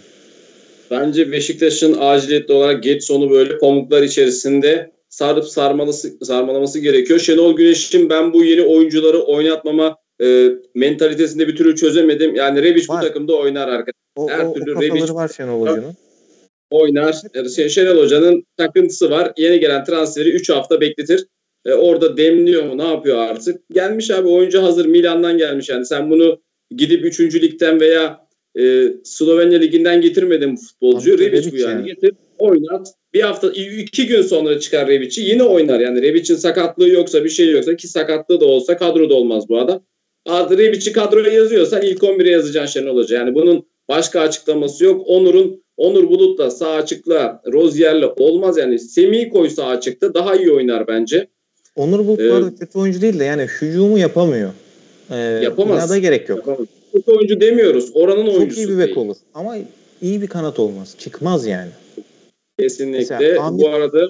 Bence Beşiktaş'ın aciliyetli olarak Getson'u böyle pamuklar içerisinde sarıp sarmalaması gerekiyor. Şenol Güneş'in ben bu yeni oyuncuları oynatmama mentalitesinde bir türlü çözemedim. Yani Rebic bu takımda oynar arkadaşlar. Her türlü Rebic var Şenol Hoca'nın. Oynar. Şenol Hoca'nın takıntısı var. Yeni gelen transferi 3 hafta bekletir. Orada demliyor mu? Ne yapıyor artık? Gelmiş abi, oyuncu hazır. Milan'dan gelmiş yani. Sen bunu gidip 3. ligden veya Slovenya liginden getirmedin bu futbolcuyu. Rebic bu yani. Getir, oynat. Bir hafta, 2 gün sonra çıkar Rebic'i. Yine oynar. Yani Rebic'in sakatlığı yoksa, bir şey yoksa, ki sakatlığı da olsa kadroda olmaz bu adam. Rebic'i kadroya yazıyorsan ilk 11'e yazacaksın Şenol Hoca. Yani bunun başka açıklaması yok. Onur Bulut'la sağ açıkla, Rozier'le olmaz yani. Semih'i koy sağ açıkta, daha iyi oynar bence. Onur Bulut bu arada kötü oyuncu değil de yani hücumu yapamıyor. Yapamaz. Buna da gerek yok. Yapamaz. Kötü oyuncu demiyoruz. Oranın oyuncusu. Çok iyi bir bek olur. Ama iyi bir kanat olmaz. Çıkmaz yani. Kesinlikle. Mesela, bu arada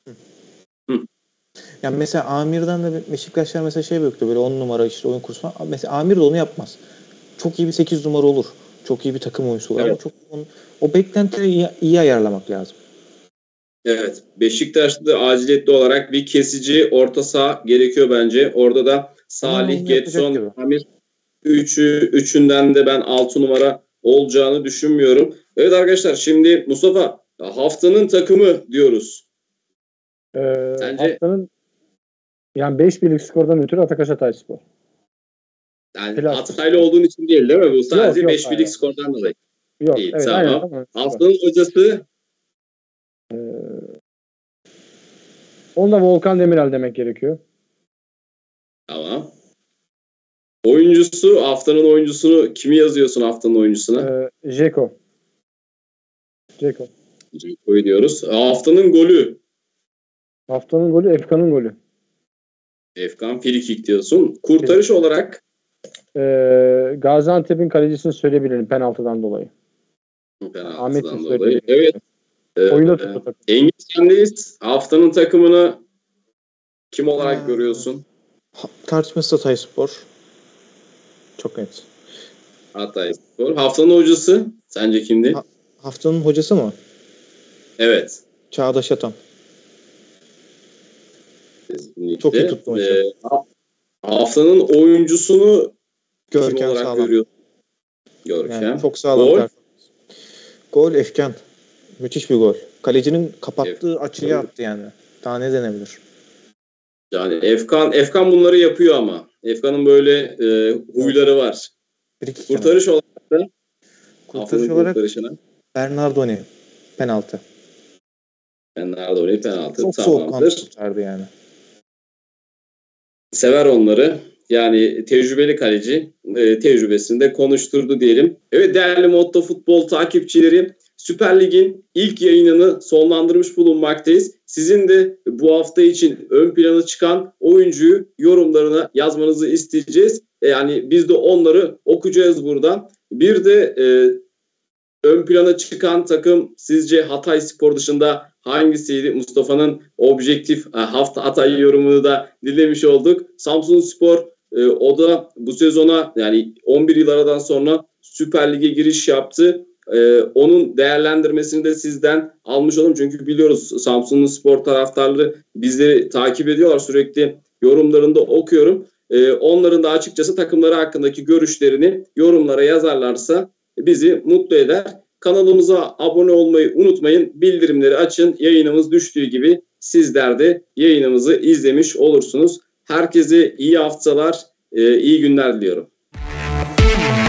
yani mesela Amir'den de Beşiktaşlar mesela şey bekliyor. Böyle 10 numara işte oyun kursu falan. Mesela Amir de onu yapmaz. Çok iyi bir 8 numara olur. Çok iyi bir takım oyuncusu olur. Evet. Ama o beklentileri iyi ayarlamak lazım. Evet. Beşiktaş'ta aciliyetli olarak bir kesici orta saha gerekiyor bence. Orada da Salih, Getson, Amir üçünden de ben 6 numara olacağını düşünmüyorum. Evet arkadaşlar, şimdi Mustafa, haftanın takımı diyoruz. Sence? Haftanın yani 5-1'lik skordan ötürü Atakaş Hatayspor. Yani Hataylı olduğun için değil mi? Bu sadece 5-1'lik skordan dolayı. Yok. İyi, evet, tamam. Aynen. Haftanın hocası? Onda Volkan Demirel demek gerekiyor. Tamam. Oyuncusu, haftanın oyuncusunu kimi yazıyorsun haftanın oyuncusuna? Dzeko. Dzeko'yu diyoruz. Haftanın golü? Haftanın golü Efkan'ın golü. Efkan frikik diyorsun. Kurtarış olarak? Gaziantep'in kalecisini söyleyebilirim penaltıdan dolayı. Penaltıdan dolayı. Evet. Oyunda tuttu takım. Engin, sendeyiz. Haftanın takımını kim olarak görüyorsun? Tartışmasız Hatayspor. Çok net. Hatayspor. Haftanın hocası sence kimdi? Haftanın hocası mı? Evet. Çağdaş Atan. Kesinlikle. Çok iyi tuttu maçı. Haftanın oyuncusunu Görkem kim olarak sağlam. görüyorsun? Görkem. Yani çok sağlam. Gol Efkan. Müthiş bir gol. Kalecinin kapattığı açıya attı yani. Daha ne denebilir? Yani Efkan bunları yapıyor ama. Efkan'ın böyle huyları var. Kurtarış olarak da Bernardoni penaltı. Bernardoni penaltı. Çok soğukkanlı kurtardı yani. Sever onları. Yani tecrübeli kaleci. Tecrübesini de konuşturdu diyelim. Evet değerli Motto Futbol takipçileri, Süper Lig'in ilk yayınını sonlandırmış bulunmaktayız. Sizin de bu hafta için ön plana çıkan oyuncuyu yorumlarına yazmanızı isteyeceğiz. Yani biz de onları okuyacağız buradan. Bir de ön plana çıkan takım sizce Hatayspor dışında hangisiydi? Mustafa'nın objektif hafta Hatay yorumunu da dinlemiş olduk. Samsunspor o da bu sezona yani 11 yıl aradan sonra Süper Lig'e giriş yaptı. Onun değerlendirmesini de sizden almış olalım. Çünkü biliyoruz Samsunspor taraftarları bizleri takip ediyorlar. Sürekli yorumlarını da okuyorum. Onların da açıkçası takımları hakkındaki görüşlerini yorumlara yazarlarsa bizi mutlu eder. Kanalımıza abone olmayı unutmayın. Bildirimleri açın. Yayınımız düştüğü gibi sizler de yayınımızı izlemiş olursunuz. Herkese iyi haftalar, iyi günler diliyorum.